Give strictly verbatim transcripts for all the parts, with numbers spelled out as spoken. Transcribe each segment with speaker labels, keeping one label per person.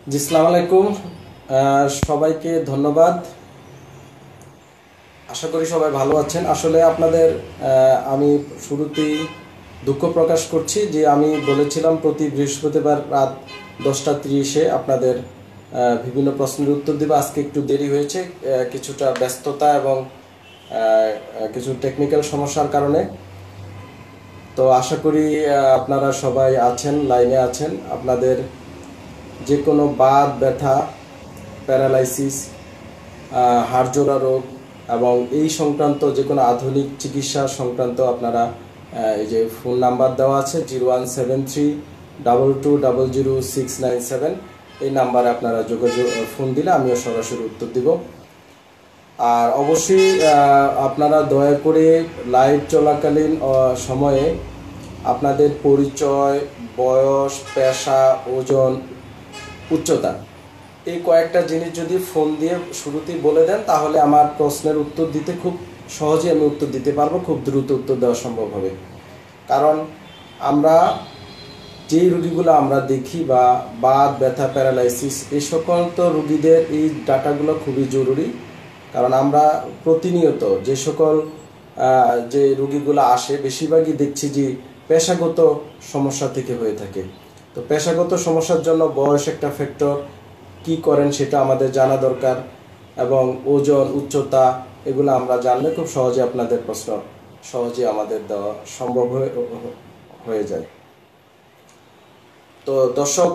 Speaker 1: জি, আসসালামু আলাইকুম। সবাইকে ধন্যবাদ। আশা করি সবাই ভালো আছেন। আসলে আপনাদের আমি শুরুতেই দুঃখ প্রকাশ করছি যে আমি বলেছিলাম প্রতি বৃহস্পতিবার রাত দশটা ত্রিশে আপনাদের বিভিন্ন প্রশ্নের উত্তর দেব। আজকে একটু দেরি হয়েছে, কিছুটা ব্যস্ততা এবং কিছু টেকনিক্যাল সমস্যার কারণে। তো আশা করি আপনারা সবাই আছেন, লাইনে আছেন। আপনাদের যে কোনো বাত ব্যথা, প্যারালাইসিস, হাড়জোড়া রোগ এবং এই সংক্রান্ত যে কোনো আধুনিক চিকিৎসা সংক্রান্ত আপনারা এই যে ফোন নাম্বার দেওয়া আছে zero one seven three double two double zero six nine seven, এই নাম্বারে আপনারা যোগাযোগ ফোন দিলে আমিও সরাসরি উত্তর দিব। আর অবশ্যই আপনারা দয়া করে লাইভ চলাকালীন সময়ে আপনাদের পরিচয়, বয়স, পেশা, ওজন, উচ্চতা, এই কয়েকটা জিনিস যদি ফোন দিয়ে শুরুতেই বলে দেন তাহলে আমার প্রশ্নের উত্তর দিতে খুব সহজেই আমি উত্তর দিতে পারবো, খুব দ্রুত উত্তর দেওয়া সম্ভব হবে। কারণ আমরা যেই রুগীগুলো আমরা দেখি বা বাত ব্যথা, প্যারালাইসিস, এই সকল তো রুগীদের এই ডাটাগুলো খুবই জরুরি। কারণ আমরা প্রতিনিয়ত যে সকল যে রুগীগুলো আসে বেশিরভাগই দেখছি যে পেশাগত সমস্যা থেকে হয়ে থাকে। তো পেশাগত সমস্যার জন্য বয়স একটা ফ্যাক্টর, কি করেন সেটা আমাদের জানা দরকার, এবং ওজন, উচ্চতা, এগুলো আমরা জানলে খুব সহজে আপনাদের প্রশ্ন সহজে আমাদের দেওয়া সম্ভব হয়ে যায়। তো দর্শক,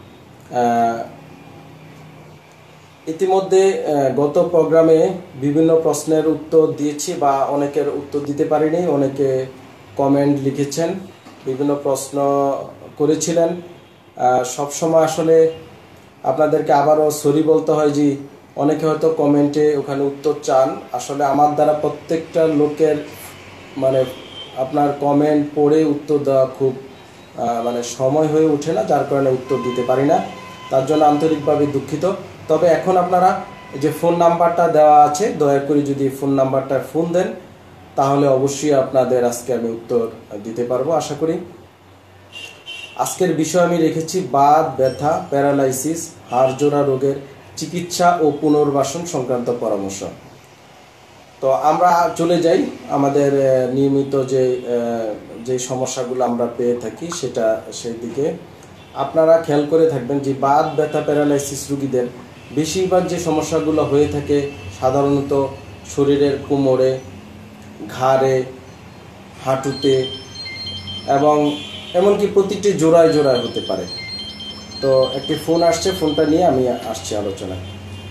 Speaker 1: ইতিমধ্যে গত প্রোগ্রামে বিভিন্ন প্রশ্নের উত্তর দিয়েছি বা অনেকের উত্তর দিতে পারিনি। অনেকে কমেন্ট লিখেছেন, বিভিন্ন প্রশ্ন করেছিলেন। সবসময় আসলে আপনাদেরকে আবারও সরি বলতে হয় যে অনেকে হয়তো কমেন্টে ওখানে উত্তর চান। আসলে আমার দ্বারা প্রত্যেকটা লোকের মানে আপনার কমেন্ট পড়ে উত্তর দেওয়া খুব মানে সময় হয়ে ওঠে না, যার কারণে উত্তর দিতে পারি না। তার জন্য আন্তরিকভাবে দুঃখিত। তবে এখন আপনারা যে ফোন নাম্বারটা দেওয়া আছে, দয়া করে যদি ফোন নাম্বারটা ফোন দেন তাহলে অবশ্যই আপনাদের আজকে আমি উত্তর দিতে পারবো আশা করি। আজকের বিষয় আমি রেখেছি বাত ব্যথা, প্যারালাইসিস, হাড়জোড়া রোগের চিকিৎসা ও পুনর্বাসন সংক্রান্ত পরামর্শ। তো আমরা চলে যাই আমাদের নিয়মিত যে যে সমস্যাগুলো আমরা পেয়ে থাকি সেটা সেই দিকে। আপনারা খেয়াল করে থাকবেন যে বাত ব্যথা, প্যারালাইসিস রোগীদের বেশিরভাগ যে সমস্যাগুলো হয়ে থাকে সাধারণত শরীরের কোমরে, ঘাড়ে, হাঁটুতে এবং এমনকি প্রতিটি জোড়ায় জোড়ায় হতে পারে। তো একটি ফোন আসছে, ফোনটা নিয়ে আমি আসছি আলোচনায়।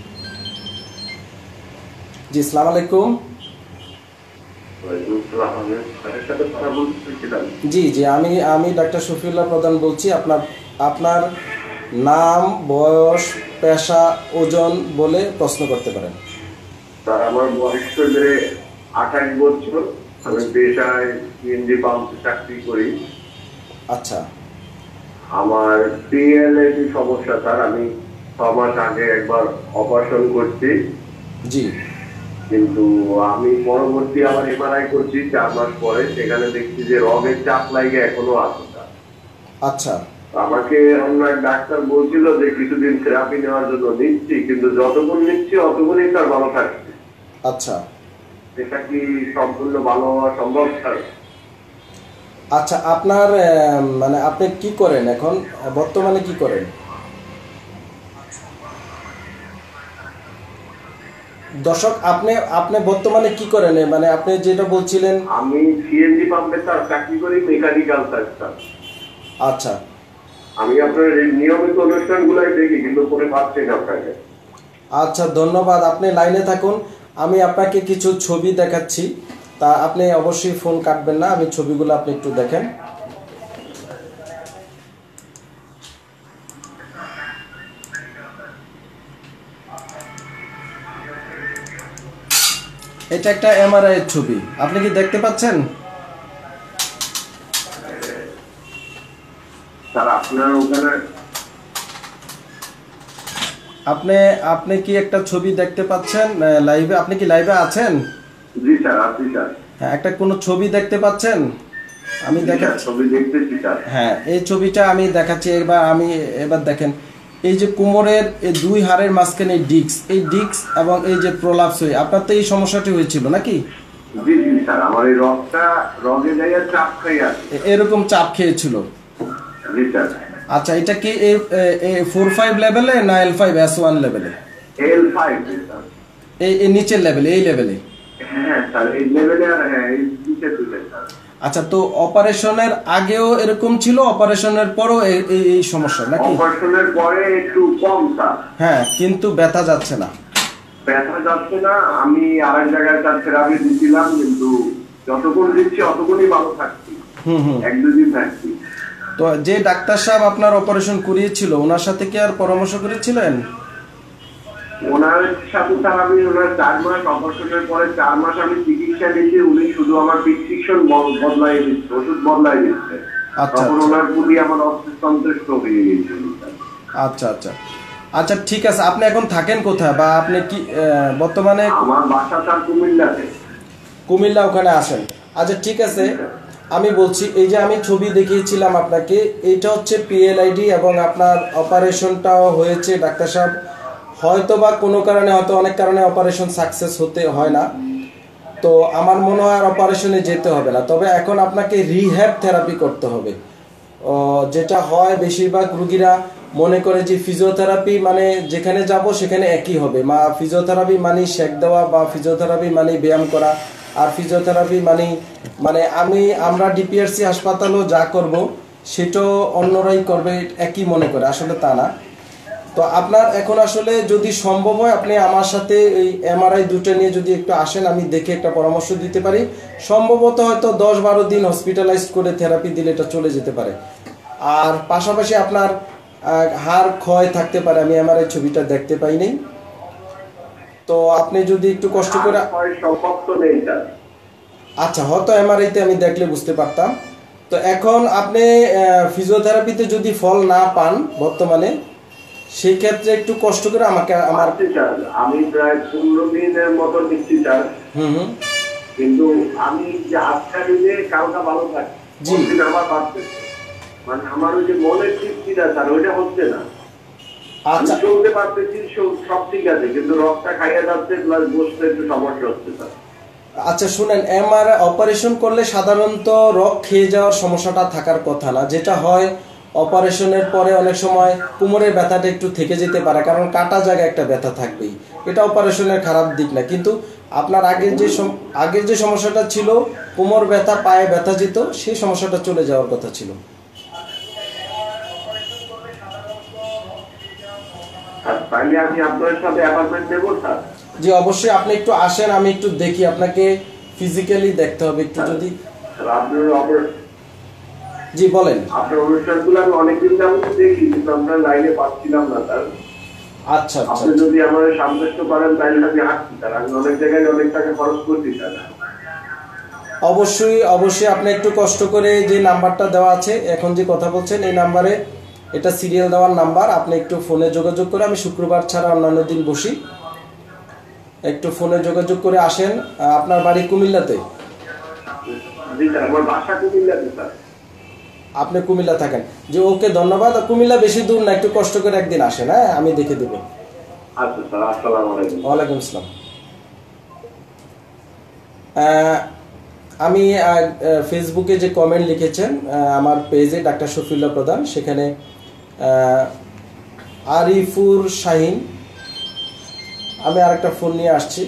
Speaker 1: জি, আসসালামু আলাইকুম। জি জি আমি আমি ডাক্তার শফিউল্লাহ প্রধান বলছি। আপনার আপনার নাম, বয়স, পেশা, ওজন বলে প্রশ্ন করতে পারেন।
Speaker 2: স্যার, আমার বয়স হচ্ছে আঠাশ বছর। আমি পেশায় সিএনজি পাম্পে চাকরি করি।
Speaker 1: আচ্ছা।
Speaker 2: আমার পিএলএডি সমস্যা স্যার। আমি ছ মাস আগে একবার অপারেশন করছি।
Speaker 1: জি।
Speaker 2: কিন্তু আমি পরবর্তী আবার এমআরআই করছি চার মাস পরে, সেখানে দেখছি যে রগের চাপ লাগে এখনো আছে স্যার।
Speaker 1: আচ্ছা।
Speaker 2: আমাকে অন্য এক ডাক্তার বলছিল যে কিছুদিন থেরাপি নেওয়ার জন্য নিচ্ছি, কিন্তু যতক্ষণ নিচ্ছি অতক্ষণই স্যার ভালো থাকছে।
Speaker 1: আচ্ছা।
Speaker 2: এটা কি সম্পূর্ণ ভালো হওয়া সম্ভব স্যার?
Speaker 1: আচ্ছা, আপনার মানে আপনি কি করেন এখন, বর্তমানে কি করেন? দর্শক, আপনি আপনি বর্তমানে কি করেন, মানে আপনি যেটা বলছিলেন?
Speaker 2: আমি সিএনজি পাম্পে স্যার চাকরি করি, মেকানিক্যাল স্যার।
Speaker 1: আচ্ছা।
Speaker 2: আমি আপনার নিয়মিত অনুষ্ঠানগুলাই দেখি, কিন্তু পরে পাচ্ছি না আপনাকে।
Speaker 1: আচ্ছা, ধন্যবাদ। আপনি লাইনে থাকুন, আমি আপনাকে কিছু ছবি দেখাচ্ছি। তা আপনি অবশ্যই ফোন কাটবেন না, আমি ছবিগুলো আপনি একটু দেখেন। এটা একটা এমআরআই এর ছবি, আপনি কি দেখতে পাচ্ছেন?
Speaker 2: স্যার, আপনার ওখানে
Speaker 1: আপনি আপনি কি একটা ছবি দেখতে পাচ্ছেন লাইভে? আপনি কি লাইভে আছেন?
Speaker 2: জি স্যার, আছি স্যার।
Speaker 1: হ্যাঁ, একটা কোনো ছবি দেখতে পাচ্ছেন? আমি দেখাচ্ছি,
Speaker 2: ছবি দেখতেছি স্যার।
Speaker 1: হ্যাঁ, এই ছবিটা আমি দেখাচ্ছি। এবার আমি এবার দেখেন, এই যে কোমরের এই দুই হাড়ের মাঝখানে ডিস্ক, এই ডিস্ক এবং এই যে প্রলাপস হয়ে আপনার তো এই সমস্যাটি হয়েছিল নাকি?
Speaker 2: জি জি স্যার, আমার এই রগটা রগে যাইয়া চাপ খাই আছে।
Speaker 1: এ- এরকম চাপ খেয়েছিল।
Speaker 2: জি স্যার।
Speaker 1: আচ্ছা, এটা কি এই ফোর ফাইভ লেভেলে না এল ফাইভ এস ওয়ান লেভেলে?
Speaker 2: L five sir.
Speaker 1: এই এই নিচের লেভেলে, এই লেভেলে?
Speaker 2: হ্যাঁ স্যার, এই লেভেলে আর হ্যাঁ এই নিচে তুলে স্যার।
Speaker 1: আচ্ছা, তো অপারেশনের আগেও এরকম ছিল, অপারেশনের পরও এই এই- এই সমস্যা নাকি?
Speaker 2: অপারেশনের পরে একটু কম স্যার।
Speaker 1: হ্যাঁ, কিন্তু ব্যথা যাচ্ছে না।
Speaker 2: ব্যথা যাচ্ছে না। আমি আরেক জায়গায় তার থেরাপি দিচ্ছিলাম, কিন্তু যতক্ষণ দিচ্ছি অতক্ষণই ভালো থাকছি।
Speaker 1: হুম হুম।
Speaker 2: এক দুদিন থাকছি।
Speaker 1: তো যে ডাক্তার সাহেব আপনার অপারেশন করিয়েছিল ওনার সাথে কি আর পরামর্শ করেছিলেন?
Speaker 2: ওনার সাথে স্যার আমি ওনার চার মাস অপারেশনের পরে চার মাস আমি চিকিৎসা নিয়েছি। উনি শুধু আমার প্রেসক্রিপশন বদলাই দিচ্ছে, ওষুধ বদলাই দিচ্ছে।
Speaker 1: আচ্ছা,
Speaker 2: তখন
Speaker 1: আচ্ছা।
Speaker 2: ওনার প্রতি আমার অসন্তুষ্ট হয়ে গিয়েছিল।
Speaker 1: আচ্ছা আচ্ছা আচ্ছা, ঠিক আছে। আপনি এখন থাকেন কোথায়, বা আপনি কি আহ, বর্তমানে?
Speaker 2: আমার বাসা স্যার কুমিল্লাতে।
Speaker 1: কুমিল্লা, ওখানে আসেন। আচ্ছা, ঠিক আছে। আমি বলছি, এই যে আমি ছবি দেখিয়েছিলাম আপনাকে, এইটা হচ্ছে পিএলআইডি এবং আপনার অপারেশনটাও হয়েছে। ডাক্তার সাহেব হয়তো বা কোনো কারণে, হয়তো অনেক কারণে অপারেশন সাকসেস হতে হয় না, তো আমার মনে হয় আর অপারেশনে যেতে হবে না। তবে এখন আপনাকে রিহ্যাব থেরাপি করতে হবে। ও, যেটা হয় বেশিরভাগ রুগীরা মনে করে যে ফিজিওথেরাপি মানে যেখানে যাব সেখানে একই হবে, মা ফিজিওথেরাপি মানে শেক দেওয়া, বা ফিজিওথেরাপি মানে ব্যায়াম করা, আর ফিজিওথেরাপি মানে মানে আমি আমরা ডিপিআরসি হাসপাতালও যা করব সেটাও অন্যরাই করবে, একই মনে করে। আসলে তা না। তো আপনার এখন আসলে যদি সম্ভব হয় আপনি আমার সাথে এই এমআরআই দুটো নিয়ে যদি একটু আসেন, আমি দেখে একটা পরামর্শ দিতে পারি। সম্ভবত হয়তো দশ বারো দিন হসপিটালাইজড করে থেরাপি দিলে এটা চলে যেতে পারে। আর পাশাপাশি আপনার আহ, হাড় ক্ষয় থাকতে পারে, আমি এমআরআই ছবিটা দেখতে পাইনি। তো আপনি যদি একটু কষ্ট করে,
Speaker 2: সম্ভব তো নেই স্যার।
Speaker 1: আচ্ছা, হয়তো এমআরআইতে আমি দেখলে বুঝতে পারতাম। তো এখন আপনি ফিজিওথেরাপিতে যদি ফল না পান বর্তমানে, সেই ক্ষেত্রে একটু কষ্ট করে আমাকে আমার
Speaker 2: পাচ্ছি স্যার, আমি প্রায় পনেরো দিনের মতো নিচ্ছি স্যার।
Speaker 1: হুম হুম
Speaker 2: কিন্তু আমি যে আজকা দিলে কালকা ভালো থাকি,
Speaker 1: জি।
Speaker 2: পরদিন আমার পাচ্ছে, মানে আমার ওই যে মনের তৃপ্তিটা স্যার ওইটা হচ্ছে না। আমি
Speaker 1: আচ্ছা
Speaker 2: চলতে পারতেছি, সব- সব ঠিক আছে, কিন্তু রক্তটা খাইয়া যাচ্ছে, প্লাস বসতে একটু সমস্যা হচ্ছে স্যার।
Speaker 1: আচ্ছা, শুনেন, এমআর অপারেশন করলে সাধারণত রক খেয়ে যাওয়ার সমস্যাটা থাকার কথা না। যেটা হয় অপারেশনের পরে অনেক সময় কোমরের ব্যথাটা একটু থেকে যেতে পারে, কারণ কাটা জায়গায় একটা ব্যথা থাকবেই। এটা অপারেশনের খারাপ দিক না, কিন্তু আপনার আগের যে সম- আগের যে সমস্যাটা ছিল, কোমর ব্যথা, পায়ে ব্যথা যেত, সেই সমস্যাটা চলে যাওয়ার কথা ছিল।
Speaker 2: আর তাইলে আমি আপনার সাথে অ্যাপয়েন্টমেন্ট নেবো স্যার?
Speaker 1: যে অবশ্যই আপনি একটু আসেন, আমি একটু দেখি, আপনাকে ফিজিক্যালি দেখতে হবে একটু যদি।
Speaker 2: স্যার, আপনার অপার-
Speaker 1: জি বলেন।
Speaker 2: আপনার অনুষ্ঠানগুলো আমি অনেকদিন যাবত দেখি, কিন্তু আপনার লাইনে পাচ্ছিলাম না স্যার।
Speaker 1: আচ্ছা আচ্ছা
Speaker 2: আপনি যদি আমার সামঞ্জস্য করেন তাহলে আমি হাঁটছি স্যার। আমি অনেক জায়গায় অনেক টাকা খরচ করছি স্যার।
Speaker 1: অবশ্যই অবশ্যই আপনি একটু কষ্ট করে, যে নাম্বারটা দেওয়া আছে এখন যে কথা বলছেন এই নাম্বারে, এটা সিরিয়াল দেওয়ার নাম্বার, আপনি একটু ফোনে যোগাযোগ করে, আমি শুক্রবার ছাড়া অন্যান্য দিন বসি, একটু ফোনে যোগাযোগ করে আসেন। আহ, আপনার বাড়ি কুমিল্লাতে?
Speaker 2: জি স্যার, আমার বাসা কুমিল্লাতে স্যার।
Speaker 1: আপনি কুমিল্লা থাকেন? যে ওকে, ধন্যবাদ। কুমিল্লা বেশি দূর না, একটু কষ্ট করে একদিন আসেন, হ্যাঁ, আমি দেখে দেবো।
Speaker 2: আচ্ছা স্যার, আসসালামু আলাইকুম।
Speaker 1: ওয়ালাইকুম আসসালাম। আহ, আমি আহ, আহ, ফেসবুকে যে কমেন্ট লিখেছেন আহ, আমার পেজে ডাক্তার শফিউল্লাহ প্রধান, সেখানে আহ, আরিফুর শাহিন, আমি আরেকটা ফোন নিয়ে আসছি।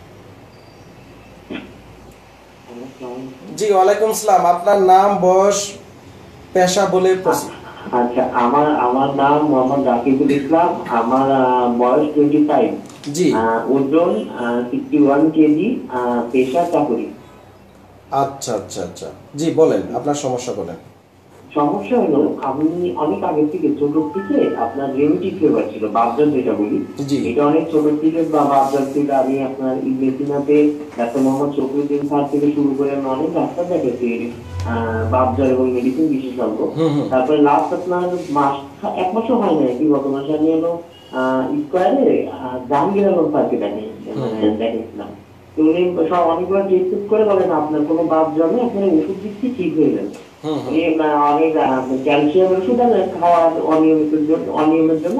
Speaker 1: জি ওয়ালাইকুম আসসালাম। আপনার নাম, বয়স, পেশা বলে প্রশ্ন।
Speaker 3: আচ্ছা, আমার আমার নাম মোহাম্মদ রাকিবুল ইসলাম। আমার আহ, বয়স টোয়েন্টি ফাইভ।
Speaker 1: জি
Speaker 3: ওজন সিক্সটি ওয়ান কেজি। পেশা চাকরি।
Speaker 1: আচ্ছা আচ্ছা আচ্ছা, জি বলেন, আপনার সমস্যা বলেন।
Speaker 3: সমস্যা হলো, আমি অনেক আগে থেকে ছোট থেকে আপনার রেমিটি ফিভার ছিল, বাবজার যেটা বলি,
Speaker 1: জি।
Speaker 3: এটা অনেক ছোট থেকে বা বাবজার থেকে আমি আপনার ইংরেজিনাতে ডাক্তার মোহাম্মদ শফিউদ্দিন স্যার থেকে শুরু করে আমি অনেক ডাক্তার দেখেছি বাবজার এবং মেডিসিন বিশেষজ্ঞ।
Speaker 1: হুম হুম
Speaker 3: তারপরে লাস্ট আপনার মাস এক মাসও হয় না কি গত মাসে আমি হলো স্কোয়ারে জাহাঙ্গীর আলম স্যারকে দেখেছিলাম। তো উনি সব অনেকগুলো টেস্ট করে বলেন আপনার কোনো বাদ জমে আপনার ওষুধ দিচ্ছি ঠিক হয়ে যাবে।
Speaker 1: হুম হুম
Speaker 3: উনি অনেক ক্যালসিয়াম ওষুধ খাওয়া অনিয়মিতের জন্য অনিয়মের জন্য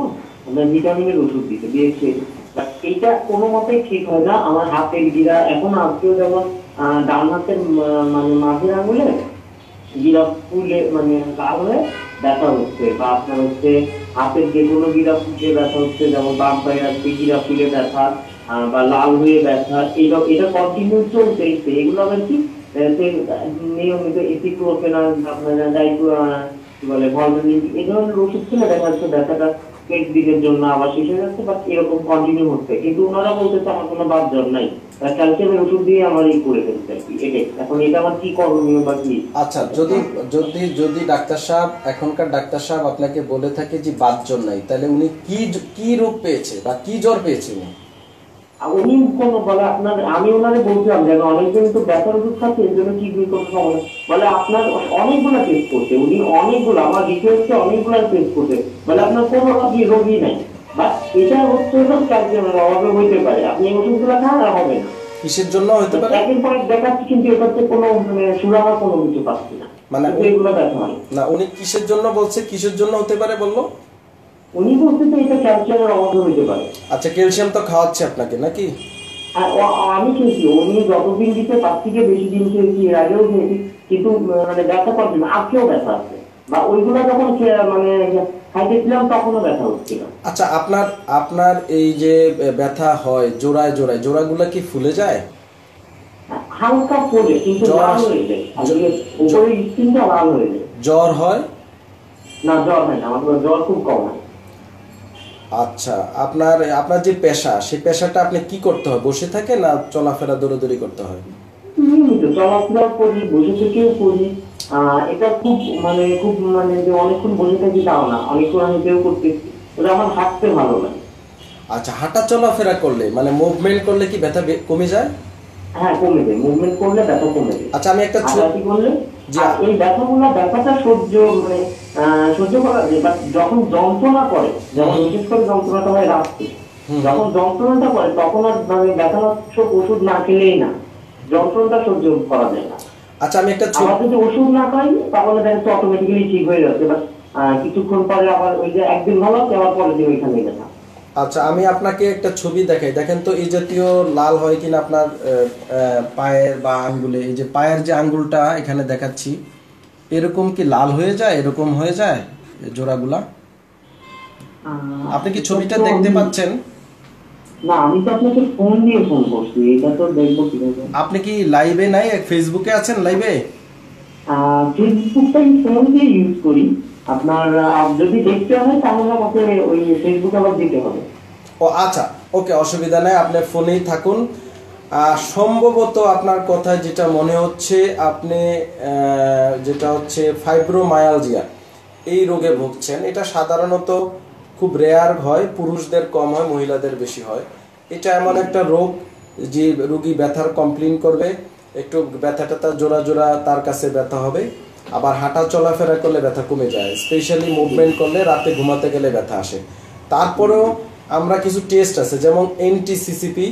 Speaker 3: আপনার ভিটামিনের ওষুধ দিতে দিয়েছে, এইটা কোনো মতেই ঠিক হয় না। আমার হাতের গিরা এখন আজকেও যেমন আহ ডান হাতের ম- মানে মাঝের আঙুলে গিরা ফুলে মানে লাল হয়ে ব্যথা হচ্ছে, বা আপনার হচ্ছে হাতের যে কোনো গিরা ফুলে ব্যথা হচ্ছে, যেমন বাম পায়ে আছে গিরা ফুলে ব্যথা আহ, বা লাল হয়ে ব্যথা, এটা এটা কন্টিনিউ চলতেছে। এগুলো আবার কি আহ, সে, আহ, নিয়মিত এসিক্লোফেনাক, আপনার ডাইক্লো আহ, কি বলে ভলভেনিন, এই ধরনের ওষুধ খেলে দেখা যাচ্ছে ব্যথাটা পেট দিকের জন্য আবার শেষ হয়ে যাচ্ছে, বাট এরকম কন্টিনিউ হচ্ছে। কিন্তু ওনারা বলতেছে আমার কোনো বাদ জ্বর নাই, ক্যালসিয়ামের ওষুধ দিয়ে আমার এই করে ফেলছে আর কি। এটাই এখন এটা আমার কি করণীয় বা কি?
Speaker 1: আচ্ছা, যদি যদি যদি ডাক্তার সাহেব, এখনকার ডাক্তার সাহেব আপনাকে বলে থাকে যে বাত জ্বর নাই, তাহলে উনি কি কি রোগ পেয়েছে বা কি জ্বর পেয়েছে উনি?
Speaker 3: আর উনি কোন বলে আপনার, আমি ওনারে বলছিলাম যে অনেকজন তো ব্যথার ওষুধ খাচ্ছে, এর জন্য কি কোনো সমস্যা বলে আপনার অনেকগুলা টেস্ট করছে উনি, অনেকগুলো আমার রিকোয়েস্টে অনেকগুলা টেস্ট করছে, বলে আপনার কোনো আপনি রোগী নাই, বা এটা হচ্ছে ক্যালসিয়ামের অভাবে হইতে পারে, আপনি এই ওষুধগুলো খান আর হবে না।
Speaker 1: কিসের জন্য হতে পারে?
Speaker 3: একের পর এক দেখাচ্ছি কিন্তু এটাতে কোনো মানে সুরাহা কোনো কিছু পাচ্ছি না,
Speaker 1: মানে
Speaker 3: কিন্তু এগুলো ব্যথা হয়
Speaker 1: না, উনি কিসের জন্য বলছে, কিসের জন্য হতে পারে বললো?
Speaker 3: উনি বলছে যে এটা ক্যালসিয়ামের অভাবে হইতে পারে।
Speaker 1: আচ্ছা, ক্যালসিয়াম তো খাওয়াচ্ছে আপনাকে নাকি?
Speaker 3: আর ও- আমি খেয়েছি, উনি যতদিন দিতে তার থেকে বেশি দিন খেয়েছি, এর আগেও খেয়েছি, কিন্তু আহ, মানে ব্যথা পাচ্ছি না, আজকেও ব্যথা আছে, বা ওইগুলো যখন খেয়ে- মানে খাইতেছিলাম তখনও ব্যথা হচ্ছিল।
Speaker 1: আচ্ছা, আপনার আপনার এই যে ব্যথা হয় জোড়ায় জোড়ায়, জোড়াগুলো কি ফুলে যায়?
Speaker 3: হালকা পড়ে কিন্তু
Speaker 1: জ্বর
Speaker 3: লাল
Speaker 1: আস-
Speaker 3: হয়ে যায়,
Speaker 1: জ্বর-
Speaker 3: আসলে উপরের স্কিনটা লাল হয়ে যায়।
Speaker 1: জ্বর হয়?
Speaker 3: না, জ্বর হয় না, আমার জ্বর খুব কম হয়।
Speaker 1: আচ্ছা, আপনার আপনার যে পেশা, সেই পেশাটা আপনি কি করতে হয়? বসে থাকে না চলাফেরা দৌড়াদৌড়ি করতে হয়?
Speaker 3: নিয়মিত চলাফেরা করি, বসে থেকেও করি। আহ এটা খুব মানে খুব মানে যে অনেকক্ষণ বসে থাকি তাও না, অনেকক্ষণ আমি কেউ করতেছি, ওটা আমার হাঁটতে ভালো লাগে।
Speaker 1: আচ্ছা, হাঁটা চলাফেরা করলে মানে মুভমেন্ট করলে কি ব্যথা বে- কমে যায়?
Speaker 3: হ্যাঁ, কমে যায়, মুভমেন্ট করলে ব্যথা কমে যায়।
Speaker 1: আচ্ছা, আমি একটা ছোট
Speaker 3: হাঁটাহাঁটি করলে
Speaker 1: জি।
Speaker 3: আর এই ব্যথাগুলো ব্যথাটা সহ্য মানে আহ, সহ্য করা যায়, বাট যখন যন্ত্রণা করে, যেমন
Speaker 1: হুম।
Speaker 3: বিশেষ করে যন্ত্রণাটা হয় রাত্রে,
Speaker 1: হুম।
Speaker 3: যখন যন্ত্রণাটা করে তখন আর মানে ব্যথানাশক ওষুধ না খেলেই না, যন্ত্রণাটা সহ্য করা যায় না।
Speaker 1: আচ্ছা, আমি একটা ছোট
Speaker 3: আবার যদি ওষুধ না খাই তাহলে দেখা যাচ্ছে অটোমেটিক্যালি ঠিক হয়ে যাচ্ছে, বাট কিছুক্ষণ পরে আবার ওই যে একদিন ভালো হচ্ছে আবার পরের দিন ওইখানে ব্যথা।
Speaker 1: আচ্ছা, আমি আপনাকে একটা ছবি দেখাই, দেখেন তো এই জাতীয় লাল হয় কিনা আপনার আহ, আহ, পায়ের বা আঙ্গুলে। এই যে পায়ের যে আঙ্গুলটা এখানে দেখাচ্ছি, এরকম কি লাল হয়ে যায়, এরকম হয়ে যায় এই জোড়াগুলা?
Speaker 3: আহ,
Speaker 1: আপনি কি ছবিটা
Speaker 3: এটা তো
Speaker 1: দেখতে
Speaker 3: আমি-
Speaker 1: পাচ্ছেন?
Speaker 3: না, আমি তো আপনাকে ফোন দিয়ে ফোন করছি, এটা তো দেখবো কিভাবে?
Speaker 1: আপনি কি লাইভে নাই, ফেসবুকে আছেন লাইভে?
Speaker 3: ফেসবুকটা আমি ফোন দিয়ে ইউজ করি, আপনার আহ, যদি দেখতে হয় তাহলে আমাকে ওই ফেসবুক আবার দিতে হবে।
Speaker 1: ও আচ্ছা, ওকে, অসুবিধা নাই, আপনি ফোনেই থাকুন। আহ, সম্ভবত আপনার কথায় যেটা মনে হচ্ছে, আপনি আহ, যেটা হচ্ছে ফাইব্রোমায়ালজিয়া এই রোগে ভুগছেন। এটা সাধারণত খুব রেয়ার হয়, পুরুষদের কম হয়, মহিলাদের বেশি হয়। এটা এমন একটা রোগ যে রোগী ব্যথার কমপ্লেন করবে, একটু ব্যথা ট্যাথা জোড়া জোড়া তার কাছে ব্যথা হবে, আবার হাঁটা চলাফেরা করলে ব্যথা কমে যায়, স্পেশালি মুভমেন্ট করলে, রাতে ঘুমাতে গেলে ব্যথা আসে। তারপরেও আমরা কিছু টেস্ট আছে, যেমন এনটিসিসিপি,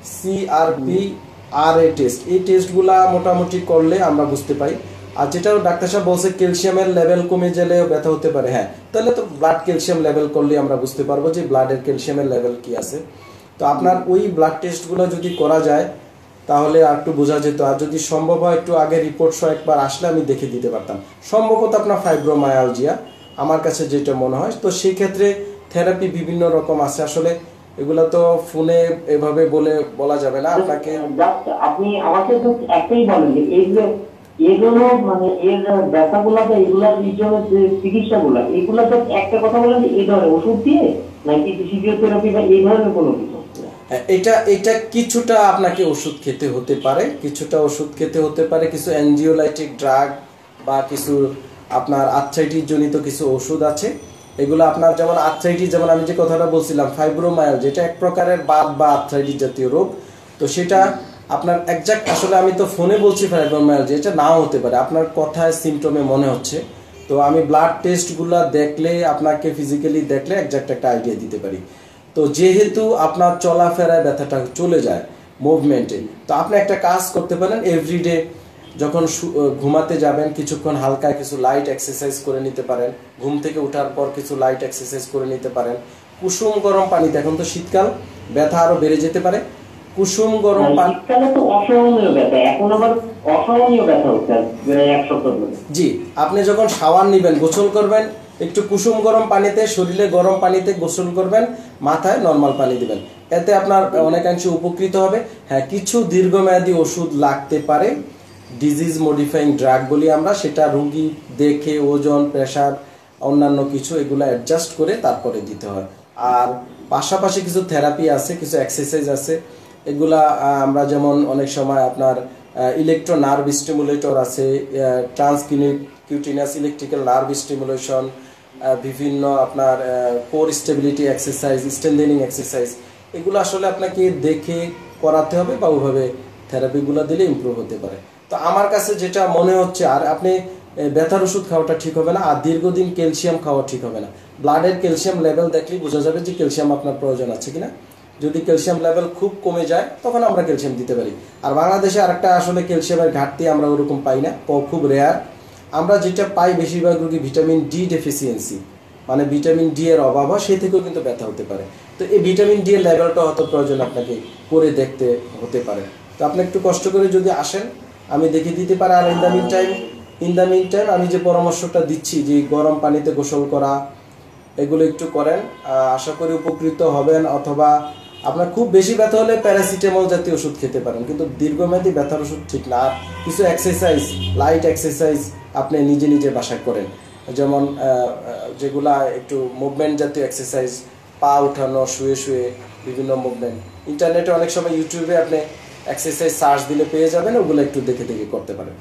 Speaker 1: সিআরপি, আর এ টেস্ট, এই টেস্টগুলা মোটামুটি করলে আমরা বুঝতে পাই। আর যেটা ডাক্তার সাহেব বলছে ক্যালসিয়ামের লেভেল কমে গেলে ব্যথা হতে পারে, হ্যাঁ, তাহলে তো ব্লাড ক্যালসিয়াম লেভেল করলে আমরা বুঝতে পারবো যে ব্লাডের ক্যালসিয়ামের লেভেল কি আছে। তো আপনার ওই ব্লাড টেস্টগুলো যদি করা যায় তাহলে আর একটু বোঝা যেত। আর যদি সম্ভব হয় একটু আগে রিপোর্ট সহ একবার আসলে আমি দেখে দিতে পারতাম। সম্ভবত আপনার ফাইব্রোমায়ালজিয়া আমার কাছে যেটা মনে হয়। তো সেই ক্ষেত্রে থেরাপি বিভিন্ন রকম আছে, আসলে এগুলা তো ফোনে এভাবে বলে বলা যাবে না আপনাকে।
Speaker 3: Just আপনি আমাকে just একটাই বলেন যে এই যে এগুলো মানে এর ব্যথাগুলো বা এগুলার জন্য যে চিকিৎসাগুলো, এগুলো তো একটা কথা বলেন যে এই ধরনের ওষুধ দিয়ে নাকি ফিজিওথেরাপি বা এই ধরনের কোনো কিছু?
Speaker 1: হ্যাঁ, এটা এটা কিছুটা আপনাকে ওষুধ খেতে হতে পারে, কিছুটা ওষুধ খেতে হতে পারে, কিছু অ্যানজিওলাইটিক ড্রাগ বা কিছু আপনার আর্থ্রাইটিস জনিত কিছু ওষুধ আছে। এগুলো আপনার যেমন আর্থ্রাইটিস, যেমন আমি যে কথাটা বলছিলাম ফাইব্রোমায়াল, যেটা এক প্রকারের বাত বা আর্থ্রাইটিস জাতীয় রোগ। তো সেটা আপনার একজাক্ট, আসলে আমি তো ফোনে বলছি ফাইব্রোমায়াল, যে এটা নাও হতে পারে, আপনার কথায় সিমটমে মনে হচ্ছে। তো আমি ব্লাড টেস্টগুলো দেখলে, আপনাকে ফিজিক্যালি দেখলে একজাক্ট একটা আইডিয়া দিতে পারি। তো যেহেতু আপনার চলাফেরায় ব্যথাটা চলে যায় মুভমেন্টে, তো আপনি একটা কাজ করতে পারেন, এভরিডে যখন ঘুমাতে যাবেন কিছুক্ষণ হালকা কিছু লাইট এক্সারসাইজ করে নিতে পারেন, ঘুম থেকে ওঠার পর কিছু লাইট এক্সারসাইজ করে নিতে পারেন, কুসুম গরম পানিতে, এখন তো শীতকাল, ব্যথা আরো বেড়ে যেতে পারে, কুসুম গরম পানি।
Speaker 3: শীতকালে তো অসহনীয় ব্যথা, এখন আবার অসহনীয় ব্যথা হচ্ছে এক সপ্তাহ ধরে।
Speaker 1: জি, আপনি যখন শাওয়ার নেবেন, গোসল করবেন, একটু কুসুম গরম পানিতে, শরীরে গরম পানিতে গোসল করবেন, মাথায় নর্মাল পানি দিবেন, এতে আপনার অনেকাংশে উপকৃত হবে। হ্যাঁ, কিছু দীর্ঘমেয়াদী ওষুধ লাগতে পারে, ডিজিজ মডিফাইং ড্রাগ বলি আমরা, সেটা রুগী দেখে ওজন, প্রেশার, অন্যান্য কিছু এগুলো অ্যাডজাস্ট করে তারপরে দিতে হয়। আর পাশাপাশি কিছু থেরাপি আছে, কিছু এক্সারসাইজ আছে, এগুলা আমরা যেমন অনেক সময় আপনার ইলেকট্রো নার্ভ স্টিমুলেটর আছে, ট্রান্সকিউটিনিয়াস ইলেকট্রিক্যাল নার্ভ স্টিমুলেশন, বিভিন্ন আপনার core stability exercise, strengthening exercise, এগুলো আসলে আপনাকে দেখে করাতে হবে বা ওইভাবে থেরাপিগুলো দিলে ইমপ্রুভ হতে পারে। তো আমার কাছে যেটা মনে হচ্ছে, আর আপনি ব্যথার ওষুধ খাওয়াটা ঠিক হবে না, আর দীর্ঘদিন ক্যালসিয়াম খাওয়া ঠিক হবে না। ব্লাডের ক্যালসিয়াম লেভেল দেখলেই বোঝা যাবে যে ক্যালসিয়াম আপনার প্রয়োজন আছে কিনা। যদি ক্যালসিয়াম লেভেল খুব কমে যায় তখন আমরা ক্যালসিয়াম দিতে পারি। আর বাংলাদেশে আরেকটা আসলে ক্যালসিয়ামের ঘাটতি আমরা ওরকম পাই না, খুব রেয়ার। আমরা যেটা পাই বেশিরভাগ রোগী ভিটামিন ডি ডেফিসিয়েন্সি, মানে ভিটামিন ডি এর অভাব হয়, সেই থেকেও কিন্তু ব্যথা হতে পারে। তো এই ভিটামিন ডি এর লেভেলটা হয়তো প্রয়োজন আপনাকে করে দেখতে হতে পারে। তো আপনি একটু কষ্ট করে যদি আসেন, আমি দেখিয়ে দিতে পারি। আর in the meantime in the meantime আমি যে পরামর্শটা দিচ্ছি, যে গরম পানিতে গোসল করা, এগুলো একটু করেন, আশা করি উপকৃত হবেন। অথবা আপনার খুব বেশি ব্যথা হলে প্যারাসিটামল জাতীয় ওষুধ খেতে পারেন, কিন্তু দীর্ঘমেয়াদী ব্যথার ওষুধ ঠিক না। আর কিছু এক্সারসাইজ, লাইট এক্সারসাইজ আপনি নিজে নিজে বাসায় করেন, যেমন যেগুলা একটু মুভমেন্ট জাতীয় এক্সারসাইজ, পা উঠানো, শুয়ে শুয়ে বিভিন্ন মুভমেন্ট। ইন্টারনেটে অনেক সময় ইউটিউবে আপনি এক্সারসাইজ সার্চ দিলে পেয়ে যাবেন, ওগুলো একটু দেখে দেখে করতে পারেন।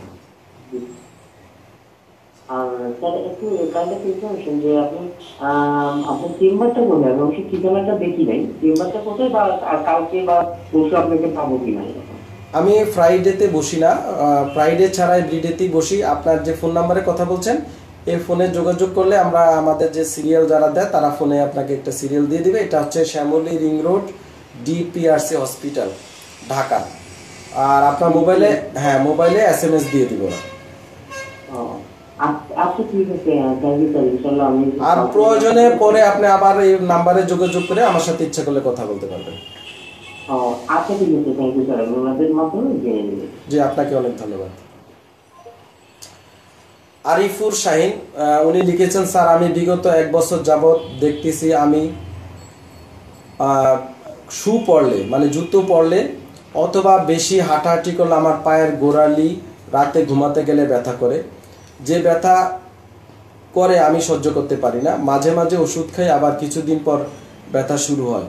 Speaker 3: আর স্যার একটু কাইন্ড ইনফরমেশন যে আপনি আপনার চেম্বারটা বলে, আমি অবশ্যই ঠিকানাটা দেখি নাই, চেম্বারটা কোথায় বা কালকে বা পরশু আপনাকে পাবো কিনা?
Speaker 1: আমি ফ্রাইডেতে বসি না, ফ্রাইডে ছাড়া এভরিডেতেই বসি। আপনার যে ফোন নাম্বারে কথা বলছেন, এই ফোনে যোগাযোগ করলে আমরা আমাদের যে সিরিয়াল যারা দেয় তারা ফোনে আপনাকে একটা সিরিয়াল দিয়ে দিবে। এটা হচ্ছে Shyamoli ring road, DPRC hospital, Dhaka. আর আপনার মোবাইলে, হ্যাঁ মোবাইলে এস এম এস দিয়ে দিব। আর প্রয়োজনে পরে আপনি আবার এই নাম্বারে যোগাযোগ করে আমার সাথে ইচ্ছা করলে কথা বলতে পারবেন। জি, আপনাকে অনেক ধন্যবাদ। আরিফুর শাহিন উনি লিখেছেন, স্যার আমি বিগত এক বছর যাবৎ দেখতেছি আমি শু পরলে, মানে জুতো পরলে অথবা বেশি হাঁটাহাঁটি করলে আমার পায়ের গোড়ালি রাতে ঘুমাতে গেলে ব্যথা করে। যে ব্যথা করে আমি সহ্য করতে পারি না, মাঝে মাঝে ওষুধ খাই, আবার কিছুদিন পর ব্যথা শুরু হয়।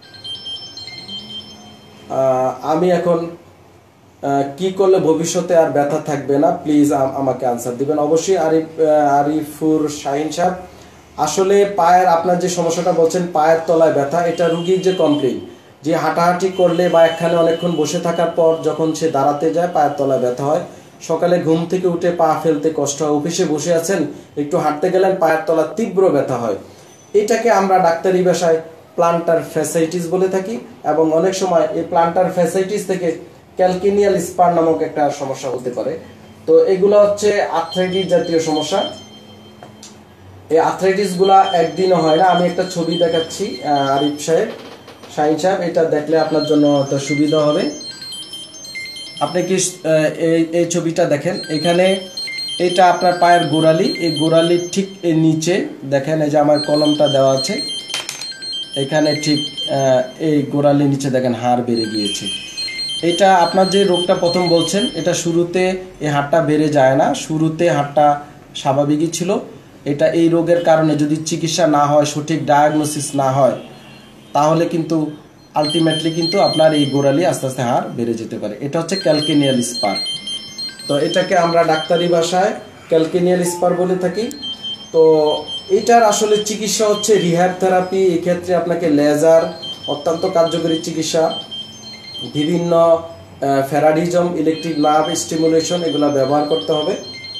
Speaker 1: আমি এখন কি করলে ভবিষ্যতে আর ব্যথা থাকবে না, প্লিজ আমাকে আনসার দিবেন। অবশ্যই আরিফ আরিফুর শাহিন সাহেব, আসলে পায়ের আপনার যে সমস্যাটা বলছেন, পায়ের তলায় ব্যথা, এটা রুগীর যে কমপ্লেইন, যে হাঁটাহাঁটি করলে বা একখানে অনেকক্ষণ বসে থাকার পর যখন সে দাঁড়াতে যায় পায়ের তলায় ব্যথা হয়, সকালে ঘুম থেকে উঠে পা ফেলতে কষ্ট হয়, অফিসে বসে আছেন একটু হাঁটতে গেলেন পায়ের তলা তীব্র ব্যথা হয়, এটাকে আমরা ডাক্তারি ভাষায় প্লান্টার ফ্যাসাইটিস বলে থাকি। এবং অনেক সময় এই প্লান্টার ফ্যাসাইটিস থেকে ক্যালকেনিয়াল স্পার নামক একটা সমস্যা হতে পারে। তো এগুলো হচ্ছে আর্থ্রাইটিস জাতীয় সমস্যা। এই আর্থ্রাইটিস গুলা একদিনও হয় না। আমি একটা ছবি দেখাচ্ছি আরিফ সাহেব, শাহিন সাহেব, এটা দেখলে আপনার জন্য একটা সুবিধা হবে। আপনি কি এই এই ছবিটা দেখেন, এখানে এটা আপনার পায়ের গোড়ালি, এই গোড়ালির ঠিক এর নিচে দেখেন, এই যে আমার কলমটা দেওয়া আছে, এখানে ঠিক এই গোড়ালির নিচে দেখেন হাড় বেড়ে গিয়েছে। এটা আপনার যে রোগটা প্রথম বলছেন, এটা শুরুতে এই হাড়টা বেড়ে যায় না, শুরুতে হাড়টা স্বাভাবিকই ছিল। এটা এই রোগের কারণে যদি চিকিৎসা না হয়, সঠিক ডায়াগনোসিস না হয়, তাহলে কিন্তু আলটিমেটলি কিন্তু আপনার এই গোড়ালি আস্তে আস্তে হাড় বেড়ে যেতে পারে। এটা হচ্ছে ক্যালকেনিয়াল স্পার। তো এটাকে আমরা ডাক্তারি ভাষায় ক্যালকেনিয়াল স্পার বলে থাকি। তো এটার আসলে চিকিৎসা হচ্ছে রিহ্যাব থেরাপি। এক্ষেত্রে আপনাকে লেজার অত্যন্ত কার্যকরী চিকিৎসা, বিভিন্ন ফ্যারাডিজম, ইলেকট্রিক নার্ভ স্টিমুলেশন, এগুলো ব্যবহার করতে হবে।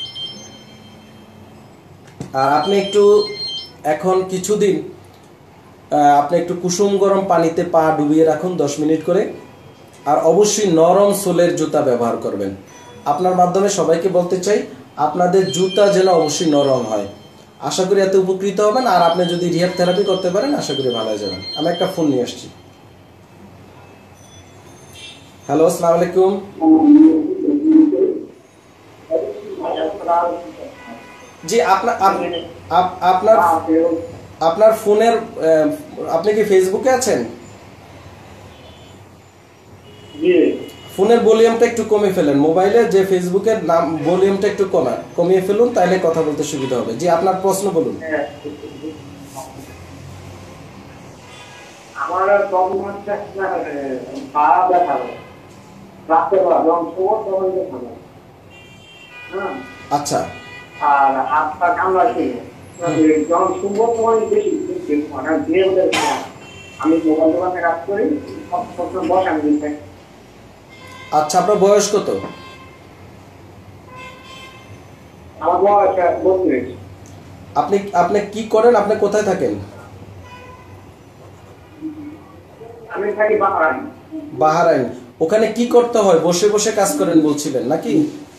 Speaker 1: আর আপনি একটু এখন কিছুদিন আপনি একটু কুসুম গরম পানিতে পা ডুবিয়ে রাখুন দশ মিনিট করে। আর অবশ্যই নরম সোলের জুতা ব্যবহার করবেন। আপনার মাধ্যমে সবাইকে বলতে চাই, আপনাদের জুতা যেন অবশ্যই নরম হয়। আশা করি এতে উপকৃত হবেন। আর আপনি যদি রিহ্যাব থেরাপি করতে পারেন আশা করি ভালো হয়ে যাবেন। আমি একটা ফোন নিয়ে আসছি। হ্যালো, আসসালামু আলাইকুম। জি, আপনার আপনার আপনার ফোনের আপনি কি ফেসবুকে আছেন? ফোনের ভলিউমটা একটু কমিয়ে ফেলেন। মোবাইলে যে ফেসবুকের নাম ভলিউমটা একটু কমা কমিয়ে ফেলুন, তাহলে কথা বলতে সুবিধা হবে। জি, আপনার প্রশ্ন বলুন।
Speaker 3: আমার প্রবলেম হচ্ছে পা ব্যথা রাত্রেবেলা যখন শোবো তখন ব্যথা। হ্যাঁ,
Speaker 1: আচ্ছা।
Speaker 3: আর হাত পা কামড়াচ্ছে যখন শুনবো তখন বেশি মানে ধীরে ধীরে আমি মোবাইল দোকানে কাজ করি, সবসময় বস আমি দিতে।
Speaker 1: আচ্ছা, আপনার বয়স কত?
Speaker 3: আমার বয়স বত্রিশ।
Speaker 1: আপনি আপনি কি করেন? আপনি কোথায় থাকেন?
Speaker 3: আমি থাকি বাহারাইন।
Speaker 1: বাহারাইন। ওখানে কি করতে হয়? বসে বসে কাজ করেন বলছিলেন নাকি?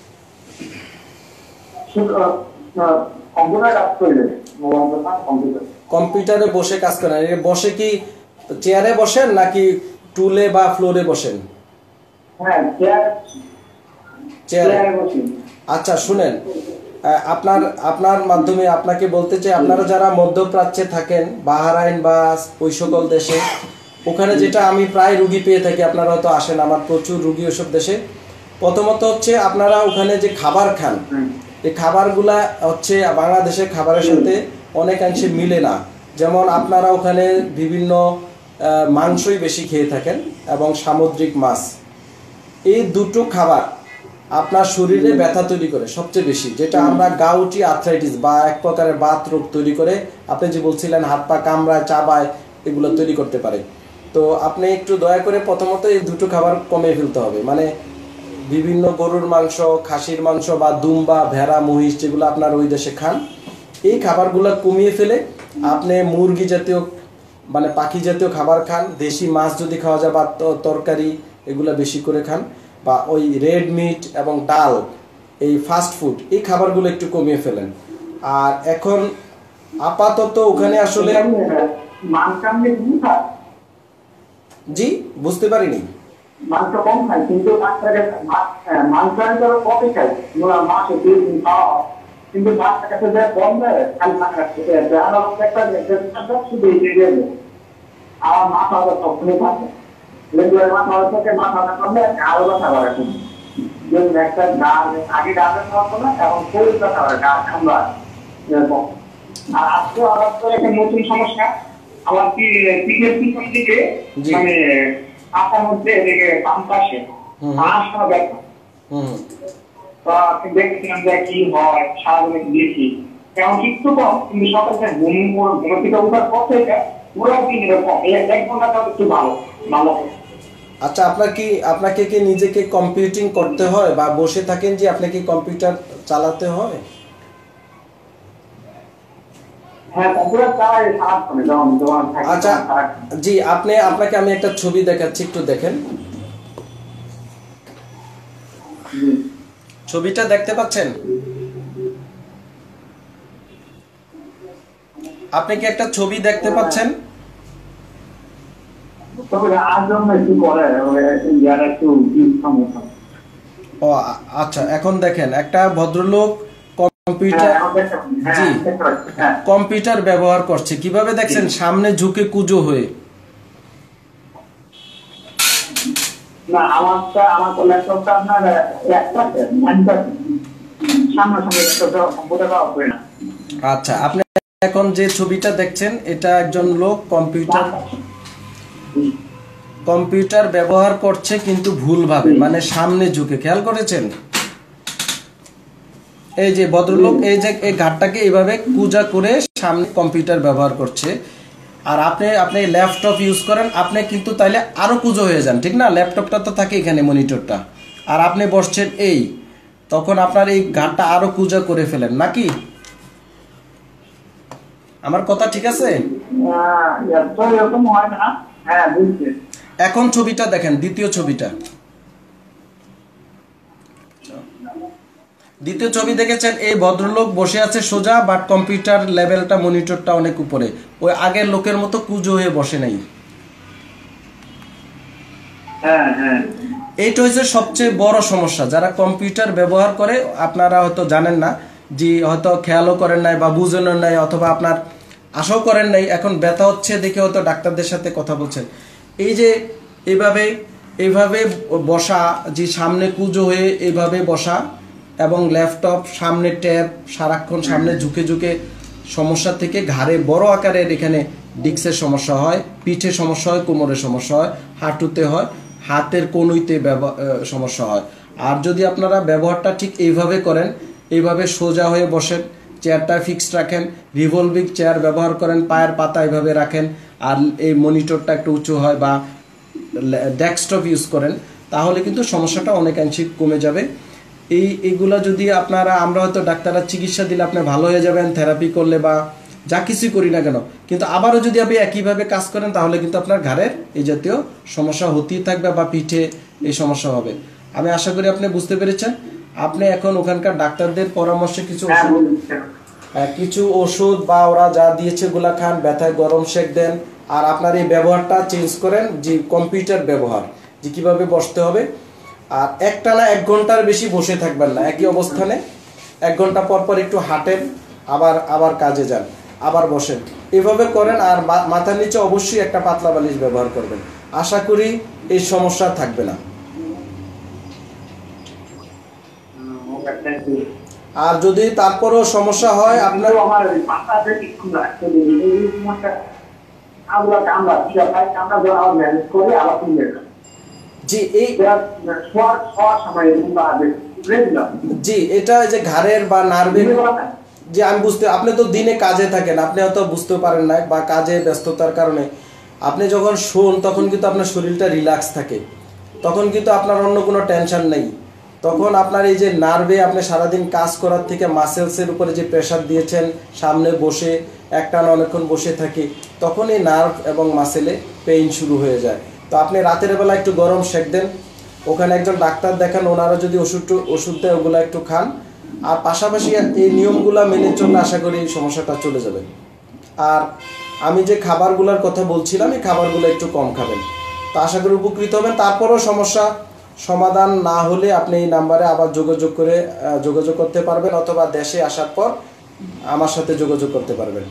Speaker 3: কম্পিউটার কাজ করি, মোবাইল দোকান কম্পিউটার।
Speaker 1: কম্পিউটারে বসে কাজ করেন। বসে কি চেয়ারে বসেন নাকি টুলে বা ফ্লোরে বসেন?
Speaker 3: হ্যাঁ, চেয়ার চেয়ারে বসি।
Speaker 1: আচ্ছা, শুনেন, আপনার আপনার মাধ্যমে আপনাকে বলতে চাই, আপনারা যারা মধ্যপ্রাচ্যে থাকেন, বাহারাইন বা ওই সকল দেশে, ওখানে যেটা আমি প্রায় রুগী পেয়ে থাকি, আপনারা হয়তো আসেন, আমার প্রচুর রুগী ওইসব দেশে। প্রথমত হচ্ছে আপনারা ওখানে যে খাবার খান, এই খাবারগুলা হচ্ছে বাংলাদেশের খাবারের সাথে অনেকাংশে মিলে না। যেমন আপনারা ওখানে বিভিন্ন মাংসই বেশি খেয়ে থাকেন এবং সামুদ্রিক মাছ। এই দুটো খাবার আপনার শরীরে ব্যথা তৈরি করে সবচেয়ে বেশি, যেটা আমরা গাউটি আর্থ্রাইটিস বা এক প্রকারের বাত রোগ তৈরি করে। আপনি যে বলছিলেন হাত পা কামড়ায়, চাবায়, এগুলো তৈরি করতে পারে। তো আপনি একটু দয়া করে প্রথমত এই দুটো খাবার কমিয়ে ফেলতে হবে। মানে বিভিন্ন গরুর মাংস, খাসির মাংস বা দুম্বা, ভেড়া, মহিষ যেগুলো আপনার ওই দেশে খান, এই খাবারগুলো কমিয়ে ফেলে আপনি মুরগি জাতীয় মানে পাখি জাতীয় খাবার খান। দেশি মাছ যদি খাওয়া যায় বা তরকারি, এগুলো বেশি করে খান। বা ওই রেড মিট এবং ডাল, এই ফাস্ট ফুড, এই খাবারগুলো একটু কমিয়ে ফেলেন। আর এখন আপাতত ওখানে আসলে জি বুঝতে পারিনি।
Speaker 3: মাংস কম খাই, কিন্তু মাংস কমই খাই, মাছ দুই দিন খাওয়া হয়, কিন্তু মাছটা কাছে যায় কম দেয়, খালি মাছ একটা আমার মাথা আবার সবসময় থাকে, লেগুলার মাথা থেকে মাথা করলে আরো ব্যথা করে। একটা গান আগে গাছের খাওয়াতো না, এখন শরীর ব্যথা করে, গাছ খামলা এরকম। আর আজকে হঠাৎ করে একটা নতুন সমস্যা, আমার কি পিঠের পিছন দিকে মানে আসার মধ্যে এদিকে পাম্প আসে, আসা ব্যথা। তো আপনি দেখছিলাম যে কি হয়, সারাদিনে দেখি কেমন একটু কম, কিন্তু সকালে ঘুম ঘুম থেকে উঠার পর থেকে পুরো দিন এরকম এক ঘন্টা একটু ভালো ভালো।
Speaker 1: আচ্ছা, আপনার কি আপনাকে কি নিজেকে কম্পিউটিং করতে হয় বা বসে থাকেন যে আপনাকে কম্পিউটার চালাতে হয়? আচ্ছা, জি, আপনি আপনাকে আমি একটা ছবি দেখাচ্ছি, একটু দেখেন। ছবিটা দেখতে পাচ্ছেন? আপনি কি একটা ছবি দেখতে পাচ্ছেন? ও আচ্ছা, এখন দেখেন একটা ভদ্রলোক কম্পিউটার জি কম্পিউটার ব্যবহার করছে। কিভাবে দেখছেন? সামনে ঝুঁকে কুজো হয়ে।
Speaker 3: না, আমারটা আমার ল্যাপটপটা আপনার একটা সামনাসামনি কম্পিউটার পাওয়া যায় না।
Speaker 1: আচ্ছা, আপনি এখন যে ছবিটা দেখছেন, এটা একজন লোক কম্পিউটার কম্পিউটার ব্যবহার করছে, কিন্তু ভুলভাবে, মানে সামনে ঝুঁকে। খেয়াল করেছেন? এই যে ভদ্রলোক এই যে এই ঘাটটাকে এইভাবে কুজা করে সামনে কম্পিউটার ব্যবহার করছে। আর আপনি আপনি ল্যাপটপ ইউজ করেন, আপনি কিন্তু তাইলে আরো কুজো হয়ে যান, ঠিক না? ল্যাপটপটা তো থাকে এখানে, মনিটরটা, আর আপনি বসছেন এই, তখন আপনার এই ঘাটটা আরো কুজা করে ফেলেন নাকি? আমার কথা ঠিক আছে? এখন ছবিটা দেখেন, দ্বিতীয় ছবিটা। দ্বিতীয় ছবি দেখেছেন, এই ভদ্রলোক বসে আছে সোজা, বাট কম্পিউটার লেভেলটা মনিটরটা অনেক উপরে, ওই আগের লোকের মতো কুজো হয়ে বসে নাই।
Speaker 3: হ্যাঁ হ্যাঁ,
Speaker 1: এইটা হচ্ছে সবচেয়ে বড় সমস্যা। যারা কম্পিউটার ব্যবহার করে, আপনারা হয়তো জানেন না, যে হয়তো খেয়ালও করেন নাই বা বুঝেন নাই, অথবা আপনার আশাও করেন নাই, এখন ব্যথা হচ্ছে দেখে হয়তো ডাক্তারদের সাথে কথা বলছেন। এই যে এইভাবে এইভাবে বসা, যে সামনে কুজো হয়ে এইভাবে বসা, এবং ল্যাপটপ সামনে ট্যাব, সারাক্ষণ সামনে ঝুঁকে ঝুঁকে সমস্যা থেকে ঘাড়ে বড় আকারের এখানে ডিস্কের সমস্যা হয়, পিঠে সমস্যা হয়, কোমরের সমস্যা হয়, হাঁটুতে হয়, হাতের কনুইতে সমস্যা হয়। আর যদি আপনারা ব্যবহারটা ঠিক এইভাবে করেন, এইভাবে সোজা হয়ে বসেন, চেয়ারটা ফিক্সড রাখেন, রিভলভিং চেয়ার ব্যবহার করেন, পায়ের পাতা এইভাবে রাখেন, আর এই মনিটরটা একটু উঁচু হয় বা ডেস্কটপ ইউজ করেন, তাহলে কিন্তু সমস্যাটা অনেকাংশে কমে যাবে। এই এইগুলা যদি আপনারা, আমরা হয়তো ডাক্তাররা চিকিৎসা দিলে আপনি ভালো হয়ে যাবেন থেরাপি করলে বা যা কিছুই করি না কেন, কিন্তু আবারও যদি আপনি একইভাবে কাজ করেন, তাহলে কিন্তু আপনার ঘাড়ের এই জাতীয় সমস্যা হতেই থাকবে বা পিঠে এই সমস্যা হবে। আমি আশা করি আপনি বুঝতে পেরেছেন। আপনি এখন ওখানকার ডাক্তারদের পরামর্শে কিছু ওষুধ কিছু ওষুধ বা ওরা যা দিয়েছে ওগুলা খান, ব্যথায় গরম সেক দেন, আর আপনার এই ব্যবহারটা চেঞ্জ করেন, যে কম্পিউটার ব্যবহার, যে কীভাবে বসতে হবে। আর একটানা এক ঘন্টার বেশি বসে থাকবেন না একই অবস্থানে, এক ঘন্টা পর পর একটু হাঁটেন, আবার আবার কাজে যান, আবার বসেন, এভাবে করেন। আর মাথার নিচে অবশ্যই একটা পাতলা বালিশ ব্যবহার করবেন। আশা করি এই সমস্যা থাকবে না। আর যদি তারপরও সমস্যা হয় আপনার,
Speaker 3: আমার মাথাতে একটু রাখতে দিন, এই সমস্যা আমরা আমরা আমরা যারা ম্যানেজ করে আবার তুলে দেন।
Speaker 1: জি এই
Speaker 3: সময়
Speaker 1: জি এটা যে ঘাড়ের বা নার্ভের, যে আমি বুঝতে, আপনি তো দিনে কাজে থাকেন, আপনি হয়তো বুঝতে পারেন না বা কাজে ব্যস্ততার কারণে আপনি যখন শোন তখন কিন্তু আপনার শরীরটা রিল্যাক্স থাকে, তখন কিন্তু আপনার অন্য কোনো টেনশন নেই। তখন আপনার এই যে নার্ভে আপনি সারাদিন কাজ করার থেকে মাসেলসের উপরে যে প্রেশার দিয়েছেন, সামনে বসে একটানা অনেকক্ষণ বসে থাকি, তখন এই নার্ভ এবং মাসেলে পেইন শুরু হয়ে যায়। তো আপনি রাতের বেলা একটু গরম সেক দেন, ওখানে একজন ডাক্তার দেখান, ওনারা যদি ওষুধ ওষুধ দেয় ওগুলো একটু খান, আর পাশাপাশি এই নিয়মগুলো মেনে চললে আশা করি এই সমস্যাটা চলে যাবে। আর আমি যে খাবারগুলোর কথা বলছিলাম, এই খাবারগুলো একটু কম খাবেন, তো আশা করি উপকৃত হবেন। তারপরও সমস্যা সমাধান না হলে আপনি এই নাম্বারে আবার যোগাযোগ করে যোগাযোগ করতে পারবেন, অথবা দেশে আসার পর আমার সাথে যোগাযোগ করতে পারবেন।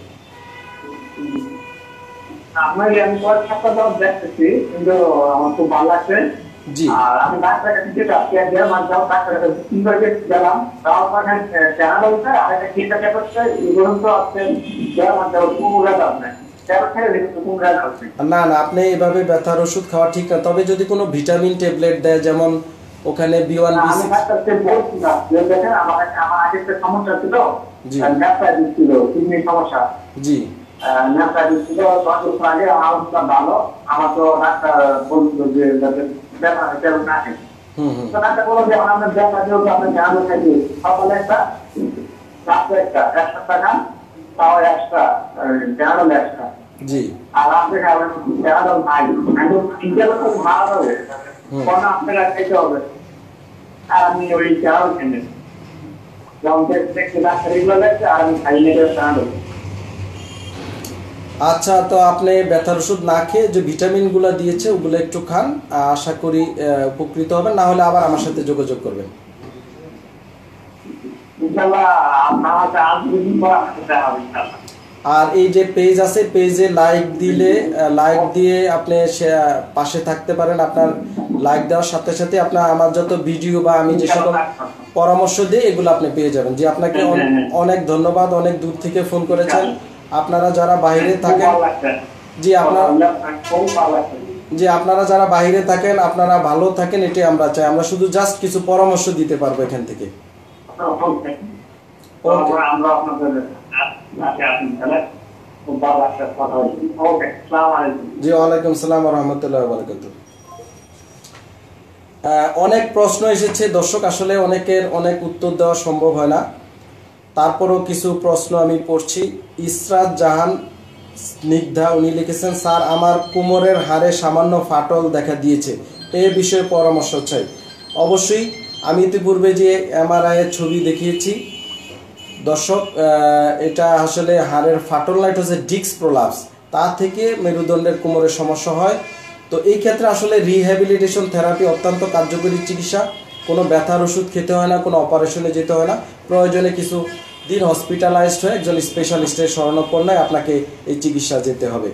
Speaker 3: আমার আমি কয়েক সপ্তাহ ধরে দেখতেছি, কিন্তু আমার খুব ভালো লাগছে।
Speaker 1: জি,
Speaker 3: আর আমি ডাক্তার কাছে যেতে গেলাম, আর যাও ডাক্তার কাছে তিনবার গেলাম, তাও ওখানে জানা বলছে আর একটা চিন্তা করছে, এগুলো তো আপনি গেলাম আর যাও কুমড়া দাম নেই,
Speaker 1: না না আপনি এভাবে ব্যথার ওষুধ খাওয়া ঠিক না। তবে যদি কোনো ভিটামিন ট্যাবলেট দেয়, যেমন ওখানে বি ওয়ান বি সিক্স,
Speaker 3: আমার আমার আগে একটা সমস্যা ছিল,
Speaker 1: জি
Speaker 3: ছিল কিডনির সমস্যা,
Speaker 1: জি
Speaker 3: ছিল আগে আমার অবস্থা ভালো, আমার তো ডাক্তার বলছিল যে ব্যথা তেমন রাখে, তো ডাক্তার বললো যে আপনার ব্যথা যেহেতু আপনার জানা থাকে, সকালে একটা রাত্রে একটা এক সপ্তাহ খান, তাও একটা জানালো একটা
Speaker 1: জি,
Speaker 3: আর আপনি জানালো নাই, একদম ফিজিক্যাল খুব ভালো হবে, কোন আপনারা খেতে হবে, আর আমি ওই জানালো খেয়ে যখন দেখতে ডাক্তার এগুলো দেখছে, আর আমি খাই নিয়ে জানালো।
Speaker 1: আচ্ছা, তো আপনি ব্যথার ওষুধ না খেয়ে যে ভিটামিনগুলো দিয়েছে ওগুলো একটু খান, আশা করি উপকৃত হবেন। না হলে আবার আমার সাথে যোগাযোগ করবেন। আর এই যে পেজ আছে, পেজে লাইক দিলে, লাইক দিয়ে আপনি পাশে থাকতে পারেন। আপনার লাইক দেওয়ার সাথে সাথে আপনার আমার যত ভিডিও বা আমি যে সকল পরামর্শ দিই এগুলো আপনি পেয়ে যাবেন। জি, আপনাকে অনেক ধন্যবাদ, অনেক দূর থেকে ফোন করেছেন। আপনারা যারা বাইরে থাকেন, জি আপনার জি আপনারা যারা বাইরে থাকেন আপনারা ভালো থাকেন, এটাই আমরা চাই। আমরা শুধু জাস্ট কিছু পরামর্শ দিতে পারবো এখান থেকে। জি, ওয়ালাইকুম সালাম ওয়া রাহমাতুল্লাহি ওয়া বারাকাতুহু। অনেক প্রশ্ন এসেছে দর্শক, আসলে অনেকের অনেক উত্তর দেওয়া সম্ভব হয় না, তারপরও কিছু প্রশ্ন আমি পড়ছি। ইসরাত জাহান স্নিগ্ধা উনি লিখেছেন, স্যার আমার কোমরের হাড়ে সামান্য ফাটল দেখা দিয়েছে, এ বিষয়ে পরামর্শ চাই। অবশ্যই আমি ইতিপূর্বে যে এমআরআই এর ছবি দেখিয়েছি দর্শক, এটা আসলে হাড়ের ফাটল লাইট হচ্ছে ডিস্ক প্রলাপস, তা থেকে মেরুদণ্ডের কোমরের সমস্যা হয়। তো এই ক্ষেত্রে আসলে রিহ্যাবিলিটেশন থেরাপি অত্যন্ত কার্যকরী চিকিৎসা। কোনো ব্যথার ওষুধ খেতে হয় না, কোনো অপারেশনে যেতে হয় না, প্রয়োজনে কিছু দিন হসপিটালাইজড হয়ে একজন স্পেশালিস্টের শরণাপন্নায় আপনাকে এই চিকিৎসা যেতে হবে।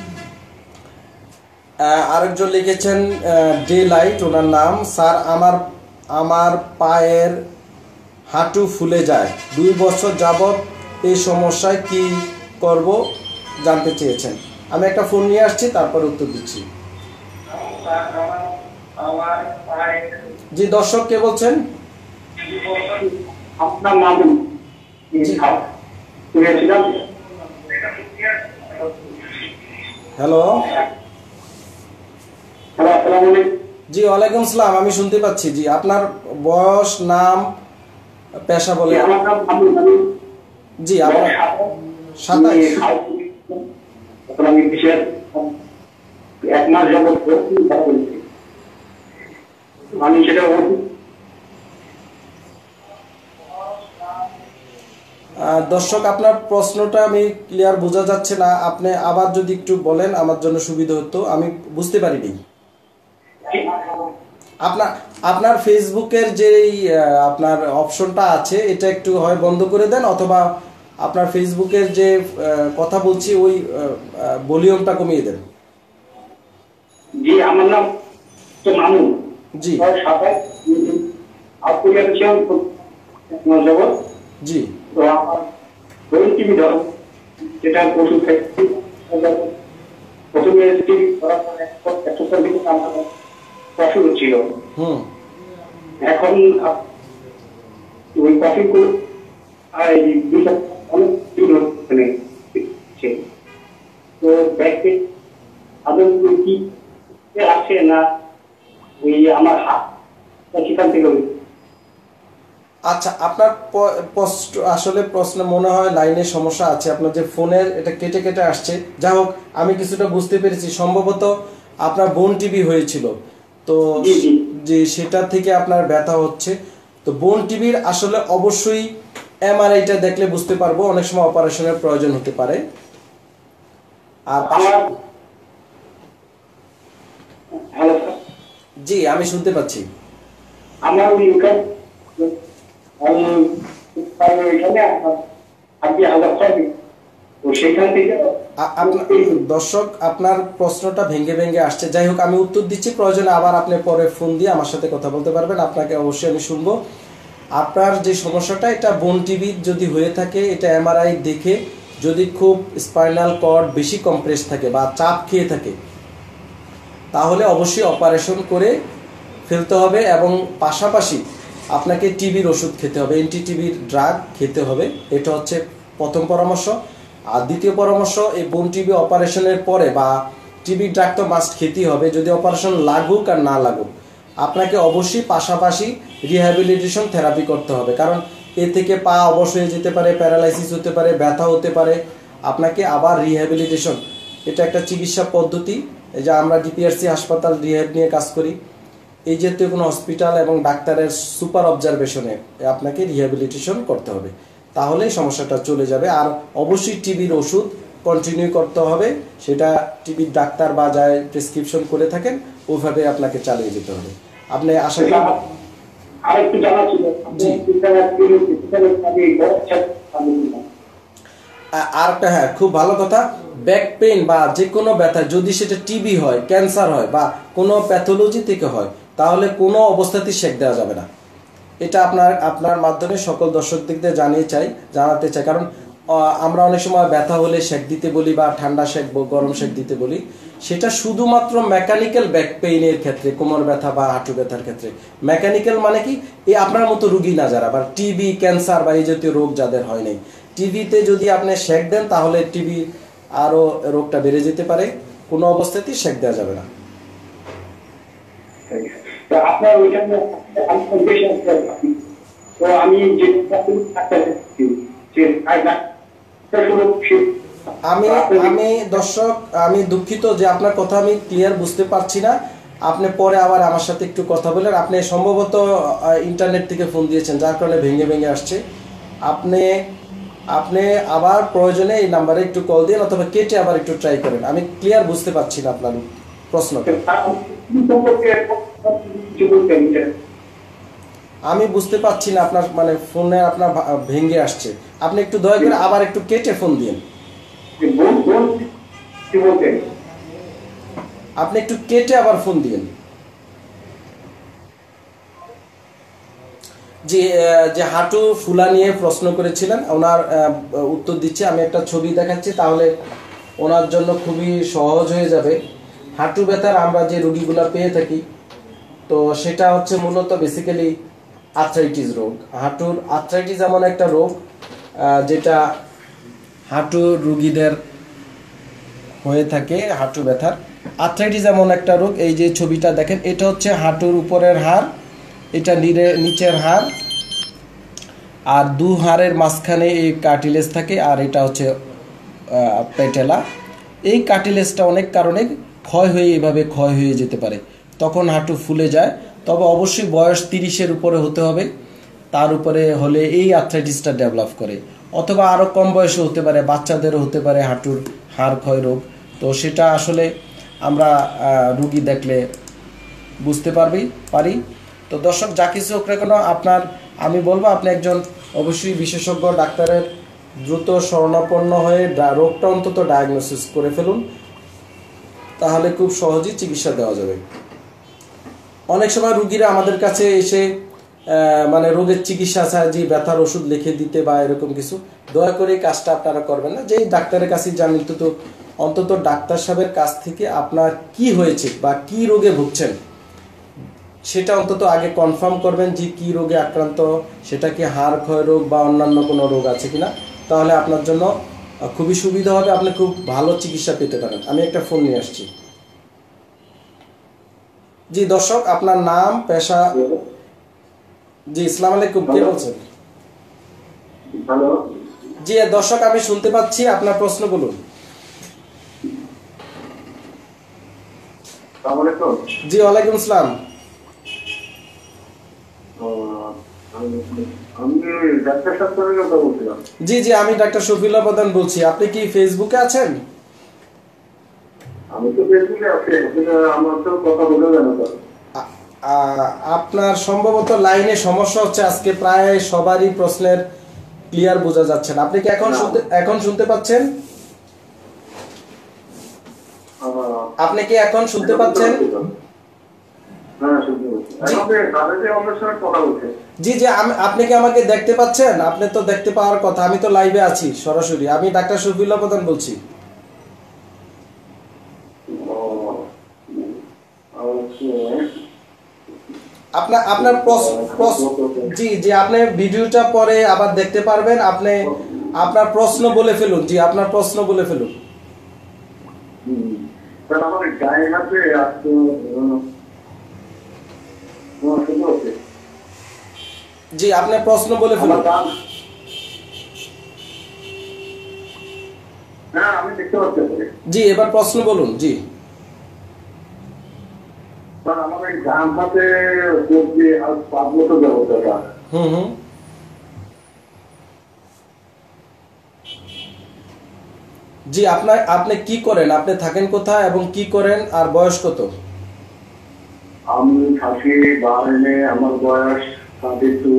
Speaker 1: আরেকজন লিখেছেন ডে লাইট, ওনার নাম। স্যার, আমার আমার পায়ের হাঁটু ফুলে যায়, দুই বছর যাবৎ এই সমস্যায় কি করব জানতে চেয়েছেন। আমি একটা ফোন নিয়ে আসছি, তারপর উত্তর দিচ্ছি। জি দর্শক, কে বলছেন?
Speaker 3: আপনার নাম?
Speaker 1: হ্যালো। জি ওয়ালাইকুম আসসালাম, আমি শুনতে পাচ্ছি। জি আপনার বয়স, নাম, পেশা বলে। জি আপনার সাতাইশ।
Speaker 3: এক মাস যাবত আমি সেটা
Speaker 1: দর্শক, আপনার প্রশ্নটা আমি ক্লিয়ার বোঝা যাচ্ছে না, আপনি আবার যদি একটু বলেন আমার জন্য সুবিধা হতো, আমি বুঝতে পারিনি। আপনার আপনার ফেসবুকের যে আপনার অপশনটা আছে এটা একটু হয় বন্ধ করে দেন, অথবা আপনার ফেসবুকের যে কথা বলছি ওই ভলিউমটা কমিয়ে দেন।
Speaker 3: জি আমার নাম তো মামুন।
Speaker 1: জি জি
Speaker 3: তো আমার টিভি ধর যেটা ওষুধ খাইছি প্রথমে টিভি করার পর একশো দিকে আমার কফি হচ্ছিল।
Speaker 1: হুম
Speaker 3: এখন ওই কফি করে আর দুটো অনেক দিন মানে তো ব্যাগকে আদৌ কি আসছে না ওই আমার হাত সেখান থেকে।
Speaker 1: আচ্ছা, আপনার আসলে প্রশ্ন মনে হয় লাইনের সমস্যা আছে, আপনার যে ফোনের এটা কেটে কেটে আসছে। যাই হোক, আমি কিছুটা বুঝতে পেরেছি, সম্ভবত আপনার বোন টিভি হয়েছিল, তো যে সেটা থেকে আপনার ব্যথা হচ্ছে। তো বোন টিভির আসলে অবশ্যই এমআরআইটা দেখলে বুঝতে পারবো, অনেক সময় অপারেশনের প্রয়োজন হতে পারে। আর জি আমি শুনতে পাচ্ছি।
Speaker 3: আমার
Speaker 1: দর্শক, আপনার প্রশ্নটা ভেঙে ভেঙে আসছে, যাই হোক আমি উত্তর দিচ্ছি, প্রয়োজনে আবার আপনি পরে ফোন দিয়ে আমার সাথে কথা বলতে পারবেন, আপনাকে অবশ্যই আমি শুনবো। আপনার যে সমস্যাটা, এটা বোন টিভি যদি হয়ে থাকে, এটা এমআরআই দেখে যদি খুব স্পাইনাল কর্ড বেশি কম্প্রেস থাকে বা চাপ খেয়ে থাকে, তাহলে অবশ্যই অপারেশন করে ফেলতে হবে, এবং পাশাপাশি আপনাকে টিবির ওষুধ খেতে হবে, এন্টি টিবির ড্রাগ খেতে হবে। এটা হচ্ছে প্রথম পরামর্শ। আর দ্বিতীয় পরামর্শ, এই বোন টিবি অপারেশনের পরে বা টিবির ড্রাগ তো মাস্ট খেতেই হবে, যদি অপারেশন লাগুক আর না লাগুক, আপনাকে অবশ্যই পাশাপাশি রিহ্যাবিলিটেশন থেরাপি করতে হবে, কারণ এ থেকে পা অবশ হয়ে যেতে পারে, প্যারালাইসিস হতে পারে, ব্যথা হতে পারে, আপনাকে আবার রিহ্যাবিলিটেশন, এটা একটা চিকিৎসা পদ্ধতি। এই যে আমরা ডিপিআরসি হাসপাতাল রিহ্যাব নিয়ে কাজ করি, এই জাতীয় কোনো হসপিটাল এবং ডাক্তারের সুপার অবজারভেশনে আপনাকে রিহ্যাবিলিটেশন করতে হবে, তাহলে সমস্যাটা চলে যাবে। আর অবশ্যই টিবির ওষুধ কন্টিনিউ করতে হবে, সেটা টিবির ডাক্তার বা যায় প্রেসক্রিপশন করে থাকেন ওইভাবে আপনাকে চালিয়ে যেতে হবে। আপনি আশা করি
Speaker 3: আরেকটু জানা ছিল
Speaker 1: আর একটা, হ্যাঁ খুব ভালো কথা, ব্যাক পেইন বা যে কোনো ব্যথা যদি সেটা টিবি হয়, ক্যান্সার হয় বা কোনো প্যাথোলজি থেকে হয়, তাহলে কোনো অবস্থাতেই সেক দেওয়া যাবে না। এটা আপনার আপনার মাধ্যমে সকল দর্শকদের জানিয়ে চাই জানাতে চাই, কারণ আমরা অনেক সময় ব্যথা হলে সেক দিতে বলি বা ঠান্ডা সেক গরম সেক দিতে বলি, সেটা শুধুমাত্র মেকানিক্যাল ব্যাক পেইনের ক্ষেত্রে, কোমর ব্যথা বা হাঁটু ব্যথার ক্ষেত্রে। মেকানিক্যাল মানে কি, এই আপনার মতো রুগী না যারা, বা টিবি ক্যান্সার বা এই জাতীয় রোগ যাদের হয় নাই, টিবিতে যদি আপনি সেক দেন তাহলে টিবি আরও রোগটা বেড়ে যেতে পারে, কোনো অবস্থাতেই সেক দেওয়া যাবে না।
Speaker 3: আপনার ওইখানে আমি
Speaker 1: আমি আমি দর্শক আমি দুঃখিত যে আপনার কথা আমি ক্লিয়ার বুঝতে পারছি না। আপনি পরে আবার আমার সাথে একটু কথা বলেন। আপনি সম্ভবত ইন্টারনেট থেকে ফোন দিয়েছেন, যার কারণে ভেঙে ভেঙে আসছে। আপনি আপনি আবার প্রয়োজনে এই নাম্বারে একটু কল দিন, অথবা কেটে আবার একটু ট্রাই করেন। আমি ক্লিয়ার বুঝতে পারছি না আপনার প্রশ্নটা। আমি বুঝতে পারছি না আপনার মানে ফোনে আপনার ভেঙে আসছে। আপনি একটু দয়া করে আবার একটু কেটে ফোন দিন। আপনি একটু কেটে আবার ফোন দিন। যে যে হাঁটু ফুলা নিয়ে প্রশ্ন করেছিলেন, ওনার উত্তর দিচ্ছি। আমি একটা ছবি দেখাচ্ছি, তাহলে ওনার জন্য খুবই সহজ হয়ে যাবে। হাঁটু ব্যথার আমরা যে রোগীগুলো পেয়ে থাকি, তো সেটা হচ্ছে মূলত বেসিক্যালি আর্থ্রাইটিস রোগ। হাঁটুর আর্থ্রাইটিস এমন একটা রোগ যেটা হাঁটুর রোগীদের হয়ে থাকে। হাঁটু ব্যথার আর্থ্রাইটিস এমন একটা রোগ, এই যে ছবিটা দেখেন, এটা হচ্ছে হাঁটুর উপরের হাড়, এটা নিচের হাড়, আর দু হাড়ের মাঝখানে এই কার্টিলেজ থাকে, আর এটা হচ্ছে পেটেলা। এই কার্টিলেজটা অনেক কারণে ক্ষয় হয়ে এভাবে ক্ষয় হয়ে যেতে পারে, তখন হাঁটু ফুলে যায়। তবে অবশ্যই বয়স তিরিশের উপরে হতে হবে, তার উপরে হলে এই আর্থ্রাইটিসটা ডেভেলপ করে, অথবা আরও কম বয়সে হতে পারে, বাচ্চাদেরও হতে পারে হাঁটুর হাড় ক্ষয় রোগ। তো সেটা আসলে আমরা রুগী দেখলে বুঝতে পারবি পারি। তো দর্শক, যা কিছু হোক না কেন, আপনার আমি বলবো আপনি একজন অবশ্যই বিশেষজ্ঞ ডাক্তারের দ্রুত শরণাপন্ন হয়ে রোগটা অন্তত ডায়াগনোসিস করে ফেলুন, তাহলে খুব সহজেই চিকিৎসা দেওয়া যাবে। অনেক সময় রুগীরা আমাদের কাছে এসে মানে রোগের চিকিৎসা চায়, যে ব্যথার ওষুধ লিখে দিতে বা এরকম কিছু। দয়া করে এই কাজটা আপনারা করবেন না। যেই ডাক্তারের কাছে যান, অন্তত অন্তত ডাক্তার সাহেবের কাছ থেকে আপনার কি হয়েছে বা কি রোগে ভুগছেন সেটা অন্তত আগে কনফার্ম করবেন, যে কি রোগে আক্রান্ত, সেটা কি হাড় ক্ষয় রোগ বা অন্যান্য কোনো রোগ আছে কিনা। তাহলে আপনার জন্য খুবই সুবিধা হবে, আপনি খুব ভালো চিকিৎসা পেতে পারেন। আমি একটা ফোন নিয়ে আসছি। জি দর্শক, আপনার নাম, পেশা। জি, আসসালামু আলাইকুম, কে বলছেন? জি দর্শক, আমি শুনতে পাচ্ছি, আপনার প্রশ্ন বলুন। জি, ওয়ালাইকুম আসসালাম। জি জি, আমি ডাক্তার শফিউল্লাহ প্রধান বলছি। আপনি কি ফেসবুকে আছেন?
Speaker 2: আমি তো ফেসবুকে আছি, আমার তো কথা বলে জানা যায়।
Speaker 1: আপনার সম্ভবত লাইনে সমস্যা হচ্ছে আজকে, প্রায় সবারই প্রশ্নের ক্লিয়ার বোঝা যাচ্ছে না। আপনি কি এখন শুনতে এখন শুনতে পাচ্ছেন? আপনি কি এখন শুনতে পাচ্ছেন? জি জি, আপনি কি আমাকে দেখতে পাচ্ছেন? আপনি তো দেখতে পাওয়ার কথা, আমি তো লাইভে আছি সরাসরি। আমি ডাক্তার শফিউল্লাহ প্রধান বলছি। আপনার আপনার জি জি, আপনি ভিডিওটা পরে আবার দেখতে পারবেন। আপনি আপনার প্রশ্ন বলে ফেলুন। জি, আপনার প্রশ্ন বলে ফেলুন। জি, আপনার প্রশ্ন বলে ফেলুন। জি, এবার প্রশ্ন বলুন। জি,
Speaker 2: আমাদের ডান হাতে পাঁচ বছর ব্যবস্থা।
Speaker 1: হুম হুম জি, আপনার আপনি কি করেন? আপনি থাকেন কোথায় এবং কি করেন, আর বয়স কত?
Speaker 2: আমি থাকি বাহরাইনে, আমার বয়স থার্টি টু।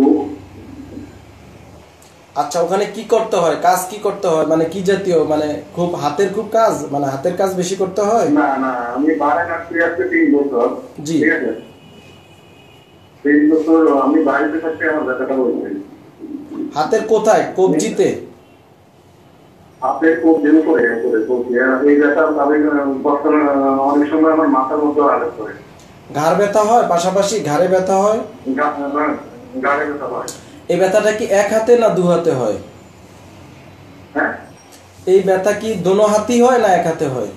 Speaker 1: আচ্ছা, ওখানে কি করতে হয়? কাজ কি করতে হয়? মানে কি জাতীয়, মানে খুব হাতের খুব কাজ, মানে হাতের কাজ বেশি করতে হয়?
Speaker 2: না না, আমি বাহরাইন আসতে আসতে তিন বছর।
Speaker 1: জি,
Speaker 2: ঠিক আছে, তিন বছর আমি বাড়িতে থাকতে আমার ব্যথাটা হয়েছে।
Speaker 1: হাতের কোথায়? কবজিতে?
Speaker 2: হাতের কবজির উপরে উপরে কবজি। এই ব্যথা আমি অনেক সময় আমার মাথার মধ্যে আঘাত করে।
Speaker 1: ঘাড় ব্যথা হয়? পাশাপাশি ঘাড়ে ব্যথা হয়?
Speaker 2: ঘাড়ে ব্যথা হয়।
Speaker 1: এই ব্যথাটা কি এক হাতে না দু হাতে হয়?
Speaker 2: হ্যাঁ,
Speaker 1: এই ব্যথা কি দোনো হাতেই হয় না এক হাতে হয়?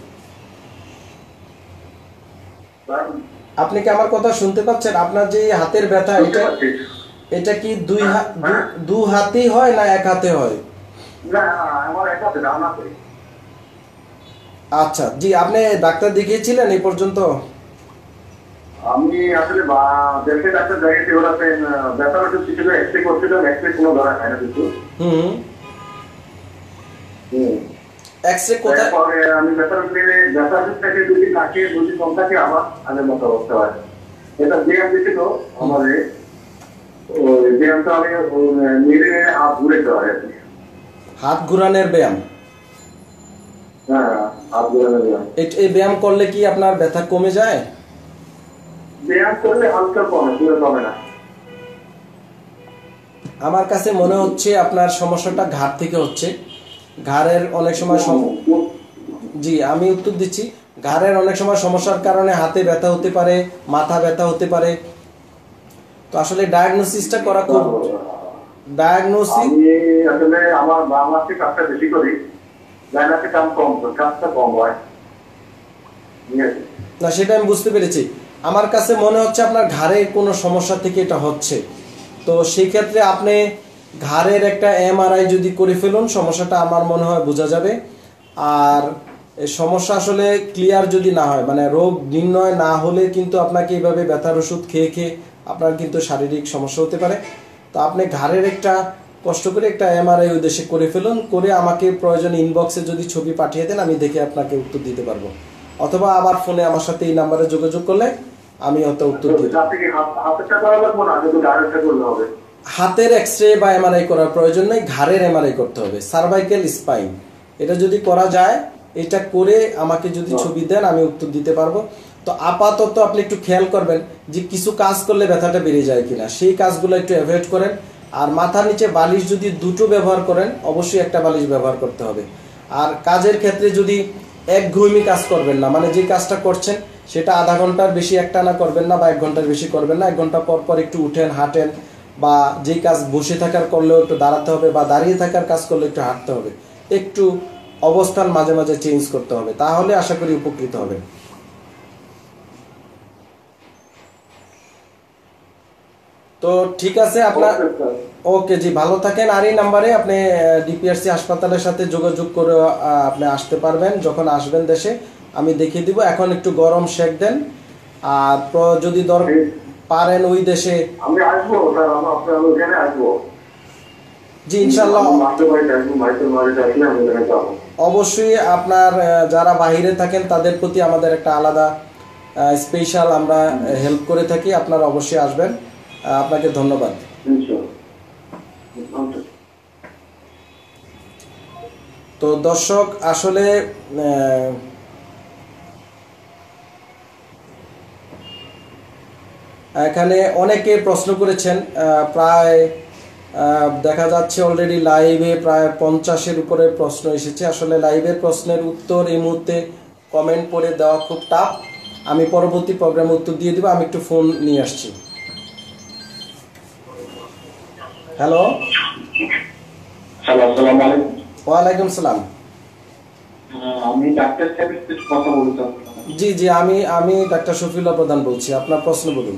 Speaker 1: আপনি কি আমার কথা শুনতে পাচ্ছেন? আপনার যে হাতের ব্যথা, এটা এটা কি দুই হাত দু হাতেই হয় না এক হাতে হয়?
Speaker 2: না, আমার এক হাতে, ডান হাতে।
Speaker 1: আচ্ছা, জি, আপনি ডাক্তার দেখিয়েছিলেন এই পর্যন্ত?
Speaker 2: আমি আসলে দেশে ডাক্তার দেখেছি, ওরা ব্যথার ওষুধ কিছু এক্সরে করছিল, এক্সরে কোনো ধরা হয় না কিছু।
Speaker 1: হুম
Speaker 2: হুম
Speaker 1: এক্সরে কোথায়?
Speaker 2: পরে আমি ব্যথার ওষুধ ব্যথার ওষুধ থেকে যদি থাকে যদি কম থাকে আবার আগের মতো অবস্থা হয়। এটা ব্যায়াম দিছিল আমাদের, ওই ব্যায়ামটা আমি মেরে হাত ঘুরেতে হয় আর কি।
Speaker 1: হাত ঘুরানোর ব্যায়াম?
Speaker 2: হ্যাঁ, হাত ঘুরানোর ব্যায়াম।
Speaker 1: এই ব্যায়াম করলে কি আপনার ব্যথা কমে যায়?
Speaker 2: ব্যায়াম করলে হালকা কমে, পুরো কমে না।
Speaker 1: আমার কাছে মনে হচ্ছে আপনার সমস্যাটা ঘাড় থেকে হচ্ছে। ঘাড়ের অনেক সময় জি আমি উত্তর দিচ্ছি, ঘাড়ের অনেক সময় সমস্যার কারণে হাতে ব্যথা হতে পারে, মাথা ব্যথা হতে পারে। তো আসলে ডায়াগনোসিসটা করা খুব ডায়াগনোসিস
Speaker 2: আমি আসলে আমার বাংলাতে কাজটা বেশি করি, ডায়াগনোসিস কাম কম, কাজটা কম হয়।
Speaker 1: না সেটা আমি বুঝতে পেরেছি। আমার কাছে মনে হচ্ছে আপনার ঘাড়ে কোনো সমস্যা থেকে এটা হচ্ছে। তো সেই ক্ষেত্রে আপনি ঘাড়ের একটা এমআরআই যদি করে ফেলুন, সমস্যাটা আমার মনে হয় বোঝা যাবে। আর সমস্যা আসলে ক্লিয়ার যদি না হয়, মানে রোগ নির্ণয় না হলে কিন্তু আপনাকে এইভাবে ব্যথার ওষুধ খেয়ে খেয়ে আপনার কিন্তু শারীরিক সমস্যা হতে পারে। তো আপনি ঘাড়ের একটা কষ্ট করে একটা এমআরআই ওই দেশে করে ফেলুন, করে আমাকে প্রয়োজনে ইনবক্সে যদি ছবি পাঠিয়ে দেন আমি দেখে আপনাকে উত্তর দিতে পারবো, অথবা আবার ফোনে আমার সাথে এই নাম্বারে যোগাযোগ করলে আমি হয়তো উত্তর দিই। হাতের এক্সরে বা এমআরআই করার প্রয়োজন নেই, ঘাড়ের এমআরআই করতে হবে, সার্ভাইকেল স্পাইন। এটা যদি করা যায়, এটা করে আমাকে যদি ছবি দেন আমি উত্তর দিতে পারবো। তো আপাতত আপনি একটু খেয়াল করবেন যে কিছু কাজ করলে ব্যথাটা বেড়ে যায় কিনা, সেই কাজগুলো একটু অ্যাভয়েড করেন। আর মাথার নিচে বালিশ যদি দুটো ব্যবহার করেন, অবশ্যই একটা বালিশ ব্যবহার করতে হবে। আর কাজের ক্ষেত্রে যদি একঘেয়েমি কাজ করবেন না, মানে যে কাজটা করছেন সেটা আধা ঘন্টার বেশি একটানা করবেন না, বা এক ঘন্টার বেশি করবেন না। এক ঘন্টা পর পর একটু উঠেন, হাঁটেন, বা যেই কাজ বসে থাকার করলেও একটু দাঁড়াতে হবে, বা দাঁড়িয়ে থাকার কাজ করলে একটু হাঁটতে হবে। একটু অবস্থান মাঝে মাঝে চেঞ্জ করতে হবে, তাহলে আশা করি উপকৃত হবেন। তো ঠিক আছে আপনার, ওকে জি, ভালো থাকেন। আর এই নাম্বারে আপনি ডিপিআরসি হাসপাতালের সাথে যোগাযোগ করে আপনি আসতে পারবেন। যখন আসবেন দেশে আমি দেখিয়ে দিব। এখন একটু গরম শেক দেন, আর যদি দরকার পারেন ওই দেশে
Speaker 2: আমি আসবো, আপনার ওখানে আসবো
Speaker 1: জি ইনশাআল্লাহ। অবশ্যই আপনার যারা বাহিরে থাকেন তাদের প্রতি আমাদের একটা আলাদা স্পেশাল আমরা হেল্প করে থাকি। আপনারা অবশ্যই আসবেন। আপনাকে ধন্যবাদ। তো দর্শক, আসলে এখানে অনেকে প্রশ্ন করেছেন, প্রায় দেখা যাচ্ছে অলরেডি লাইভে প্রায় পঞ্চাশের উপরে প্রশ্ন এসেছে। আসলে লাইভের প্রশ্নের উত্তর এই মুহূর্তে কমেন্ট করে দেওয়া খুব টাফ। আমি পরবর্তী প্রোগ্রামে উত্তর দিয়ে দেবো। আমি একটু ফোন নিয়ে আসছি। হ্যালো,
Speaker 2: আসসালামু আলাইকুম।
Speaker 1: ওয়ালাইকুম সালাম।
Speaker 2: আমি ডাক্তার সাহেবের সাথে কথা বলতে।
Speaker 1: জি জি আমি আমি ডাক্তার শফিউল্লাহ প্রধান বলছি। আপনার প্রশ্ন বলুন।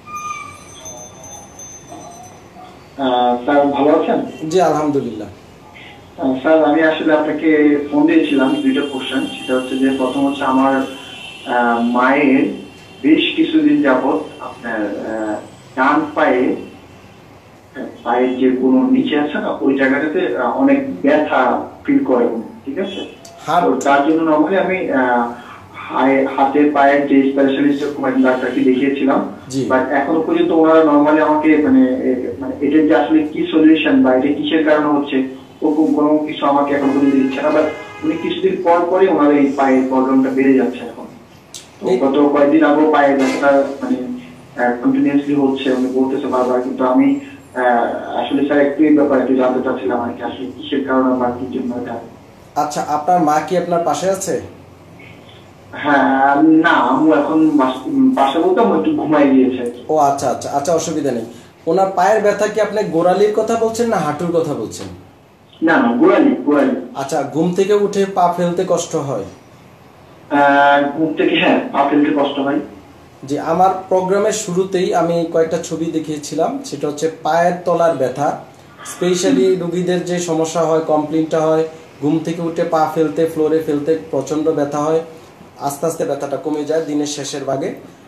Speaker 2: স্যার ভালো আছেন?
Speaker 1: জি আলহামদুলিল্লাহ।
Speaker 2: স্যার আমি আসলে আপনাকে ফোন দিয়েছিলাম দুইটা কোশ্চেন। সেটা হচ্ছে যে প্রথম হচ্ছে আমার মায়ের বেশ কিছুদিন যাবত আপনার ডান পায়ে পায়ের যে কোনো নিচে আছে না ওই জায়গাটাতে অনেক ব্যথা ফিল করে, ঠিক আছে? তার জন্য নর্মালি আমি হাতে পায়ের যে স্পেশালিস্ট ডাক্তারকে দেখিয়েছিলাম, বাট এখনো পর্যন্ত ওনারা নর্মালি আমাকে মানে মানে এটার যে আসলে কি সলিউশন বা এটা কিসের কারণে হচ্ছে ওরকম কোনো কিছু আমাকে এখন পর্যন্ত দিচ্ছে না। বাট উনি কিছুদিন পর পরই ওনার এই পায়ের প্রবলেমটা বেড়ে যাচ্ছে। এখন গত কয়েকদিন আগেও পায়ের ব্যথাটা মানে কন্টিনিউয়াসলি হচ্ছে, উনি বলতেছে বারবার। কিন্তু আমি আসলে স্যার একটু এই ব্যাপারে একটু জানতে চাচ্ছিলাম আর কি, আসলে কিসের কারণে বা কি জন্য এটা।
Speaker 1: আচ্ছা, আপনার মা কি আপনার পাশে আছে?
Speaker 2: হ্যাঁ, না আম্মু এখন পাশে বলতে একটু ঘুমাই গিয়েছে।
Speaker 1: ও আচ্ছা আচ্ছা আচ্ছা, অসুবিধা নেই। ওনার পায়ের ব্যথা কি আপনি গোড়ালির কথা বলছেন না হাঁটুর কথা বলছেন?
Speaker 2: না না, গোড়ালি গোড়ালি।
Speaker 1: আচ্ছা, ঘুম থেকে উঠে পা ফেলতে কষ্ট হয়?
Speaker 2: ঘুম থেকে হ্যাঁ পা ফেলতে কষ্ট হয়।
Speaker 1: জি, আমার প্রোগ্রামের শুরুতেই আমি কয়েকটা ছবি দেখিয়েছিলাম। সেটা হচ্ছে পায়ের তলার ব্যথা, স্পেশালি রোগীদের যে সমস্যা হয়, কমপ্লেইনটা হয় ঘুম থেকে উঠে পা ফেলতে, ফ্লোরে ফেলতে প্রচণ্ড ব্যথা হয়। আস্তে আস্তে ব্যথাটা কমে যায় দিনের শেষের ভাগে।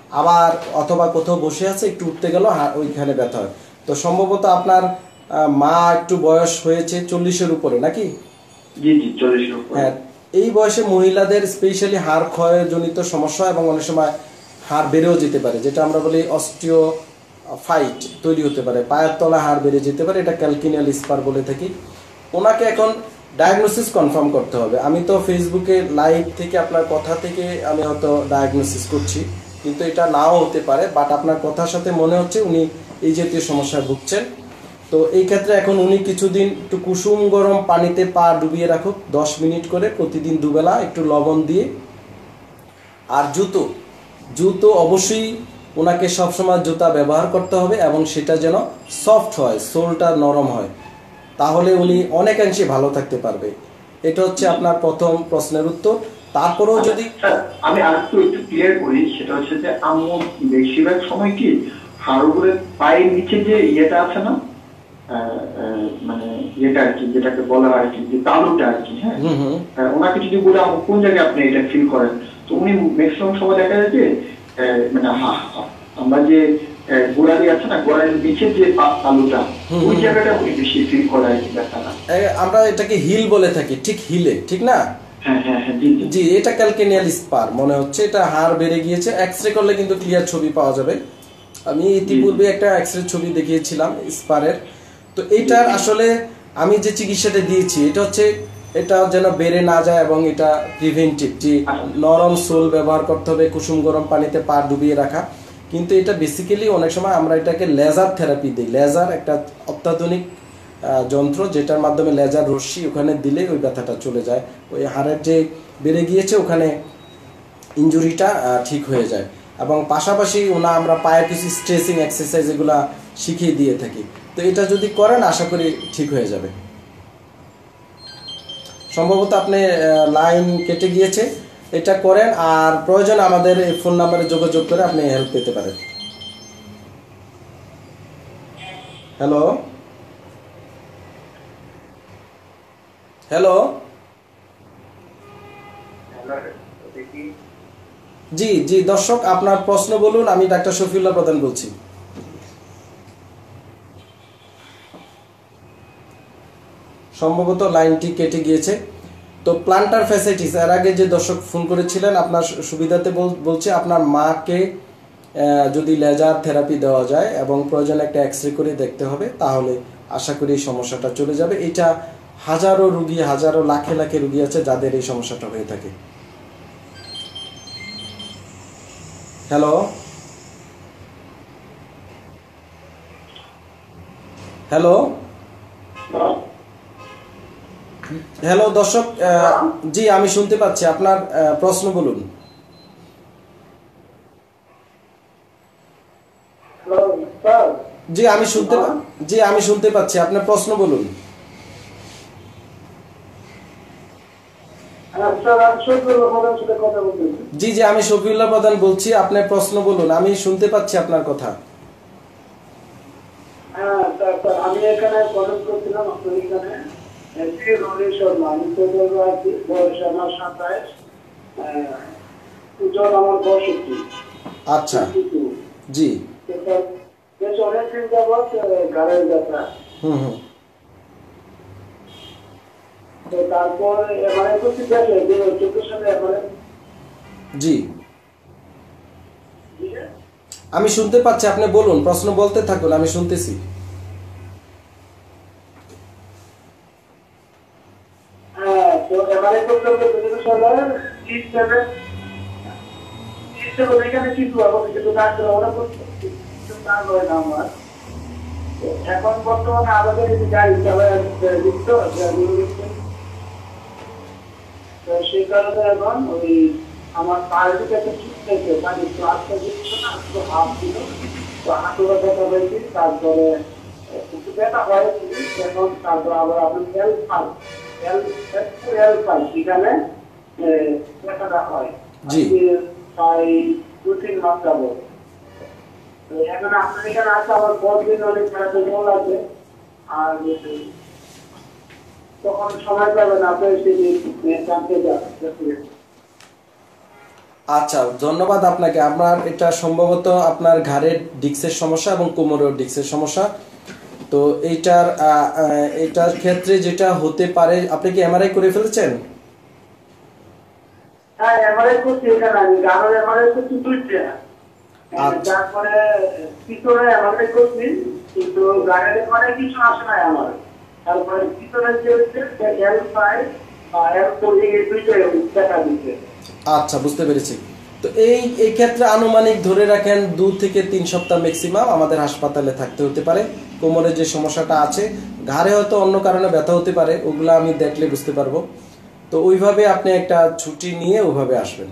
Speaker 1: আবার অথবা কোথাও বসে আছে একটু উঠতে গেল ওইখানে ব্যথা হয়। তো সম্ভবত আপনার মা একটু বয়স হয়েছে চল্লিশের উপরে নাকি?
Speaker 2: জি জি চল্লিশের উপরে।
Speaker 1: হ্যাঁ, এই বয়সে মহিলাদের স্পেশালি হাড় ক্ষয়জনিত সমস্যা এবং অনেক সময় হাড় বেড়েও যেতে পারে, যেটা আমরা বলি অস্টিও ফাইট তৈরি হতে পারে, পায়ের তলা হাড় বেড়ে যেতে পারে, এটা ক্যালকিনিয়াল স্পার বলে থাকি। ওনাকে এখন ডায়াগনোসিস কনফার্ম করতে হবে। আমি তো ফেসবুকে লাইভ থেকে আপনার কথা থেকে আমি হয়তো ডায়াগনোসিস করছি, কিন্তু এটা নাও হতে পারে, বাট আপনার কথার সাথে মনে হচ্ছে উনি এই জাতীয় সমস্যায় ভুগছেন। তো এই ক্ষেত্রে এখন উনি কিছুদিন একটু কুসুম গরম পানিতে পা ডুবিয়ে রাখুক দশ মিনিট করে প্রতিদিন দুবেলা, একটু লবণ দিয়ে। আর জুতো জুতো অবশ্যই ওনাকে সবসময় জুতা ব্যবহার করতে হবে এবং সেটা যেন সফট হয়, সোলটা নরম হয়, তাহলে উনি অনেকাংশে ভালো থাকতে পারবে। এটা হচ্ছে আপনার প্রথম প্রশ্নের উত্তর। তারপরেও যদি
Speaker 2: আমি আরেকটু একটু ক্লিয়ার করি, সেটা হচ্ছে যে আম্মু বেশিরভাগ সময় কি হাড়গুলোর পায়ের নিচে যে ইয়েটা আছে না, মানে ইয়েটা আর কি, যেটাকে বলা হয় আর কি, যে তালুটা আর কি, হ্যাঁ, ওনাকে যদি বলে আম্মু কোন জায়গায় আপনি এটা ফিল করেন, তো উনি ম্যাক্সিমাম সময় দেখা যায় যে মানে আমরা যে গোড়ালি আছে না, গোড়ালির নিচে যে তালুটা, ওই জায়গাটা উনি বেশি ফিল করে আর কি ব্যথাটা।
Speaker 1: আমরা এটাকে হিল বলে থাকি, ঠিক হিলে, ঠিক না?
Speaker 2: হ্যাঁ হ্যাঁ হ্যাঁ
Speaker 1: জি, এটা ক্যালকিনিয়াল স্পার মনে হচ্ছে, এটা হাড় বেড়ে গিয়েছে। এক্সরে করলে কিন্তু ক্লিয়ার ছবি পাওয়া যাবে। আমি ইতিপূর্বে একটা এক্সরে ছবি দেখিয়েছিলাম স্পারের। তো এইটার আসলে আমি যে চিকিৎসাটা দিয়েছি এটা হচ্ছে এটা যেন বেড়ে না যায় এবং এটা প্রিভেন্টিভ, যে নরম সোল ব্যবহার করতে হবে, কুসুম গরম পানিতে পা ডুবিয়ে রাখা। কিন্তু এটা বেসিক্যালি অনেক সময় আমরা এটাকে লেজার থেরাপি দিই। লেজার একটা অত্যাধুনিক যন্ত্র, যেটার মাধ্যমে লেজার রশ্মি ওখানে দিলে ওই ব্যথাটা চলে যায়, ওই হাড়ের যে বেড়ে গিয়েছে ওখানে ইনজুরিটা ঠিক হয়ে যায়। এবং পাশাপাশি ওনা আমরা পায়ের কিছু স্ট্রেচিং এক্সারসাইজ এগুলা শিখিয়ে দিয়ে থাকি। তো এটা যদি করেন আশা করি ঠিক হয়ে যাবে। সম্ভবত আপনি লাইন কেটে গিয়েছে, এটা করেন, আর প্রয়োজন আমাদের এই ফোন নাম্বারে যোগাযোগ করে আপনি হেল্প পেতে পারেন। হ্যালো হ্যালো জি জি দর্শক, আপনার প্রশ্ন বলুন। আমি ডাক্তার শফিউল্লাহ প্রধান বলছি। সম্ভবত লাইনটি কেটে গিয়েছে। তো প্লান্টার ফ্যাসাইটিস, এর আগে যে দর্শক ফোন করেছিলেন আপনার সুবিধাতে বলছে, আপনার মাকে যদি লেজার থেরাপি দেওয়া যায় এবং প্রয়োজনে একটা এক্সরে করে দেখতে হবে, তাহলে আশা করি এই সমস্যাটা চলে যাবে। এটা হাজারো রুগী, হাজারো লাখে লাখে রুগী আছে যাদের এই সমস্যাটা হয়ে থাকে। হ্যালো হ্যালো হ্যালো দর্শক, জি আমি শুনতে পাচ্ছি, আপনার প্রশ্ন বলুন। জি আমি শুনতে জি আমি শুনতে পাচ্ছি, আপনার প্রশ্ন বলুন। জি জি আমি শফিউল্লাহ প্রধান বলছি, আপনার প্রশ্ন বলুন, আমি শুনতে পাচ্ছি আপনার কথা।
Speaker 4: হ্যাঁ স্যার, আমি এখানে কলেজ করছিলাম আপনার এখানে, শ্রী রনি শর্মা, আমি তো বলবো আর কি, বয়স আমার সাতাইশ, ওজন আমার পঁয়ষট্টি।
Speaker 1: আচ্ছা জি,
Speaker 4: বেশ অনেকদিন যাবৎ গাড়ির ব্যথা।
Speaker 1: হুম হুম
Speaker 4: তো তারপর এমআরআই করতে দেখে যে চোদ্দ সালে এমআরআই।
Speaker 1: জি আমি শুনতে পাচ্ছি, আপনি বলুন, প্রশ্ন বলতে থাকুন, আমি শুনতেছি।
Speaker 4: হ্যাঁ, তো এমআরআই করতে হবে চোদ্দ সালে টি সেভেন টি সেভেন এখানে কিছু হবে, কিন্তু ডাক্তার ওরা করতে কাজ হয় না আমার। এখন বর্তমানে আমাদের গাড়ি চালায় দিচ্ছ, সেই কারণে এখন ওই আমার পায়ের দিকে একটা ঠিক থেকে মানে একটু আস্তে দিচ্ছিল না, একটু হাফ ছিল, তো হাঁটুটা ব্যথা হয়েছি, তারপরে একটু ব্যথা হয়েছি এখন, তারপর আবার আপনার হেল ফাল হেল ফাল সেখানে ব্যথাটা হয় প্রায় দু তিন মাস যাবো। এখন আপনার এখানে আসলে আমার পর দিন অনেক প্যারাসিটামল আছে, আর তখন সময় পাবেন আপনি সেই জানতে যান।
Speaker 1: আচ্ছা, ধন্যবাদ আপনাকে। আপনার এটা সম্ভবত আপনার ঘাড়ের ডিস্কের সমস্যা এবং কোমরের ডিস্কের সমস্যা। তো এইটার আহ, আহ, এটার ক্ষেত্রে যেটা হতে পারে, আপনি কি এমআরআই করে ফেলেছেন?
Speaker 4: হ্যাঁ এমআরআই করছি, এখানে আমি গানের এমআরআই করছি দুইটা।
Speaker 1: আচ্ছা।
Speaker 4: তারপরে পিছনে এমআরআই করছি, কিন্তু গানের এমআরআই কিছু আসে না আমার। তারপরে পিছনে যে হচ্ছে এল ফাইভ বা এল ফোর এই দুইটাই দেখা দিচ্ছে।
Speaker 1: আচ্ছা, বুঝতে পেরেছি। তো এই এই ক্ষেত্রে আনুমানিক ধরে রাখেন দু থেকে তিন সপ্তাহ ম্যাক্সিমাম আমাদের হাসপাতালে থাকতে হতে পারে। কোমরে যে সমস্যাটা আছে, ঘাড়ে হয়তো অন্য কারণে ব্যথা হতে পারে, ওগুলো আমি দেখলে বুঝতে পারবো। তো ওইভাবে আপনি একটা ছুটি নিয়ে ওইভাবে আসবেন।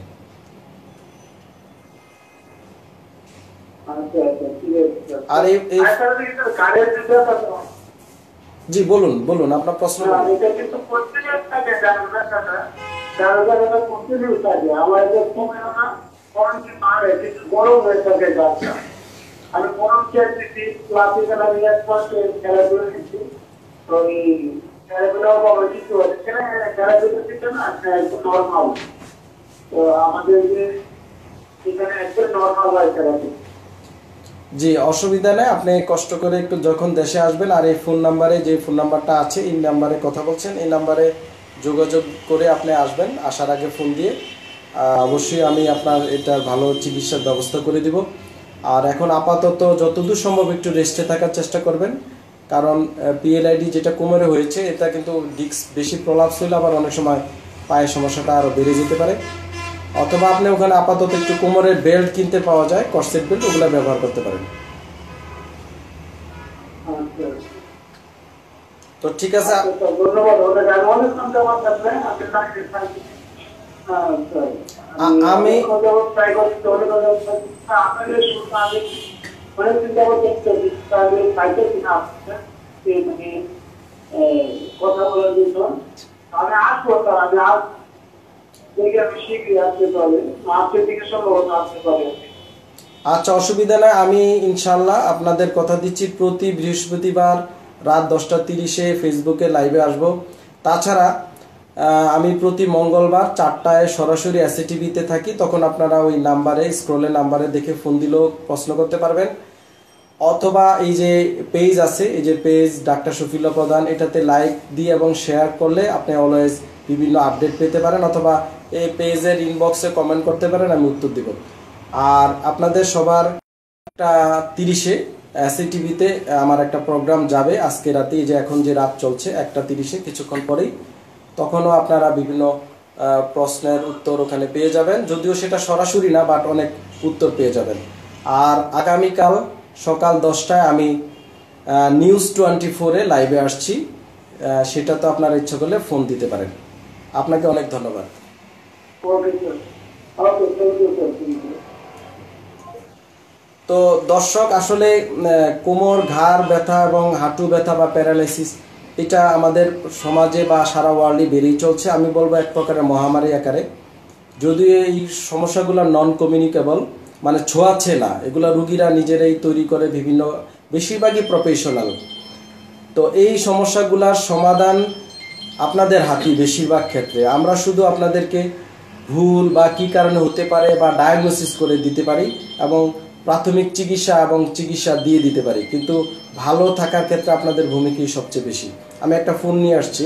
Speaker 4: আচ্ছা আচ্ছা ঠিক আছে।
Speaker 1: আর এই এই-
Speaker 4: আর তাহলে কিন্তু গানের যে ব্যাপারটা,
Speaker 1: জি বলুন বলুন আপনার প্রশ্ন
Speaker 4: না,
Speaker 1: বলুন।
Speaker 4: এটা কিন্তু কন্টিনিউয়াস থাকে গানের ব্যাপারটা। গানের ব্যাপারটা কন্টিনিউয়াস থাকে। আমার যে কমেও না, বরং কি মারে, কিন্তু গরম হয়ে থাকে গাছটা। আমি গরম চেয়ার দিচ্ছি, ক্লাসিক্যাল আমি এক মাসে খেলাধুলো দিচ্ছি। তো এই খেলাধুলাও পাবো কিছু হচ্ছে না, খেলাধুলো দিচ্ছে না, একটু নর্মাল। তো আমাদের যে এখানে একদম নর্মাল হয় খেলাধুলো।
Speaker 1: জি, অসুবিধা নেই। আপনি কষ্ট করে একটু যখন দেশে আসবেন, আর এই ফোন নাম্বারে যে ফোন নাম্বারটা আছে, এই নাম্বারে কথা বলছেন, এই নাম্বারে যোগাযোগ করে আপনি আসবেন। আসার আগে ফোন দিয়ে আহ, অবশ্যই আমি আপনার এটার ভালো চিকিৎসার ব্যবস্থা করে দিব। আর এখন আপাতত যতদূর সম্ভব একটু রেস্টে থাকার চেষ্টা করবেন, কারণ পিএলআইডি যেটা কোমরে হয়েছে, এটা কিন্তু ডিস্ক বেশি প্রলাপস হইলে আবার অনেক সময় পায়ের সমস্যাটা আরও বেড়ে যেতে পারে। অথবা আপনি ওখানে আপাতত একটু কোমরের বেল্ট কিনতে পাওয়া যায়, কর্সেট বেল্ট, ওগুলো ব্যবহার করতে পারেন।
Speaker 4: আচ্ছা।
Speaker 1: তো ঠিক আছে।
Speaker 4: আচ্ছা, তো ধন্যবাদ। ওটা গান অনেক শুনতে আমার কাছে, আপনি তাকে থাকি। আচ্ছা।
Speaker 1: আ- আমি
Speaker 4: ট্রাই করছি, অনেক আপনাদের শুনতে আমি অনেক চিন্তা করে দেখতে হচ্ছে, তাহলে পাইতে কিনা আপনার এই মানে এই, কথা বলার জন্য। আমি আসবো, স্যার আমি আজ দেখি আমি শীঘ্রই আসতে পারবে, আজকের দিকে সম্ভবত আসতে পারবে।
Speaker 1: আচ্ছা, অসুবিধা নেই। আমি ইনশাল্লাহ আপনাদের কথা দিচ্ছি, প্রতি বৃহস্পতিবার রাত দশটা তিরিশে ফেসবুকে লাইভে আসব। তাছাড়া আহ, আমি প্রতি মঙ্গলবার চারটায় সরাসরি এসএ টিভিতে থাকি, তখন আপনারা ওই নাম্বারে, স্ক্রলের নাম্বারে দেখে ফোন দিলেও প্রশ্ন করতে পারবেন। অথবা এই যে পেজ আছে, এই যে পেজ ডাক্তার শফিউল্লাহ প্রধান, এটাতে লাইক দিয়ে এবং শেয়ার করলে আপনি অলওয়েজ বিভিন্ন আপডেট পেতে পারেন, অথবা এই পেজের ইনবক্সে কমেন্ট করতে পারেন, আমি উত্তর দিব। আর আপনাদের সবার একটা তিরিশে এসএ টিভিতে আমার একটা প্রোগ্রাম যাবে আজকে রাতে, এই যে এখন যে রাত চলছে একটা তিরিশে, কিছুক্ষণ পরেই, তখনও আপনারা বিভিন্ন আহ, প্রশ্নের উত্তর ওখানে পেয়ে যাবেন, যদিও সেটা সরাসরি না, বাট অনেক উত্তর পেয়ে যাবেন। আর আগামীকাল সকাল দশটায় আমি নিউজ টোয়েন্টি ফোরে লাইভে আসছি, আহ, সেটা তো আপনারা ইচ্ছা করলে ফোন দিতে পারেন। আপনাকে অনেক ধন্যবাদ।
Speaker 4: Okay sir, okay thank you sir, thank you.
Speaker 1: তো দর্শক, আসলে আহ, কোমর, ঘাড় ব্যথা এবং হাঁটু ব্যথা বা প্যারালাইসিস, এটা আমাদের সমাজে বা সারা ওয়ার্ল্ডে বেড়েই চলছে। আমি বলবো এক প্রকারের মহামারী আকারে। যদিও এই সমস্যাগুলো নন কমিউনিকেবল, মানে ছোঁয়াছে না, এগুলো রুগীরা নিজেরাই তৈরি করে, বিভিন্ন বেশিরভাগই প্রফেশনাল। তো এই সমস্যাগুলোর সমাধান আপনাদের হাতেই বেশিরভাগ ক্ষেত্রে। আমরা শুধু আপনাদেরকে ভুল বা কী কারণে হতে পারে বা ডায়াগনোসিস করে দিতে পারি, এবং প্রাথমিক চিকিৎসা এবং চিকিৎসা দিয়ে দিতে পারি, কিন্তু ভালো থাকার ক্ষেত্রে আপনাদের ভূমিকাই সবচেয়ে বেশি। আমি একটা ফোন নিয়ে আসছি।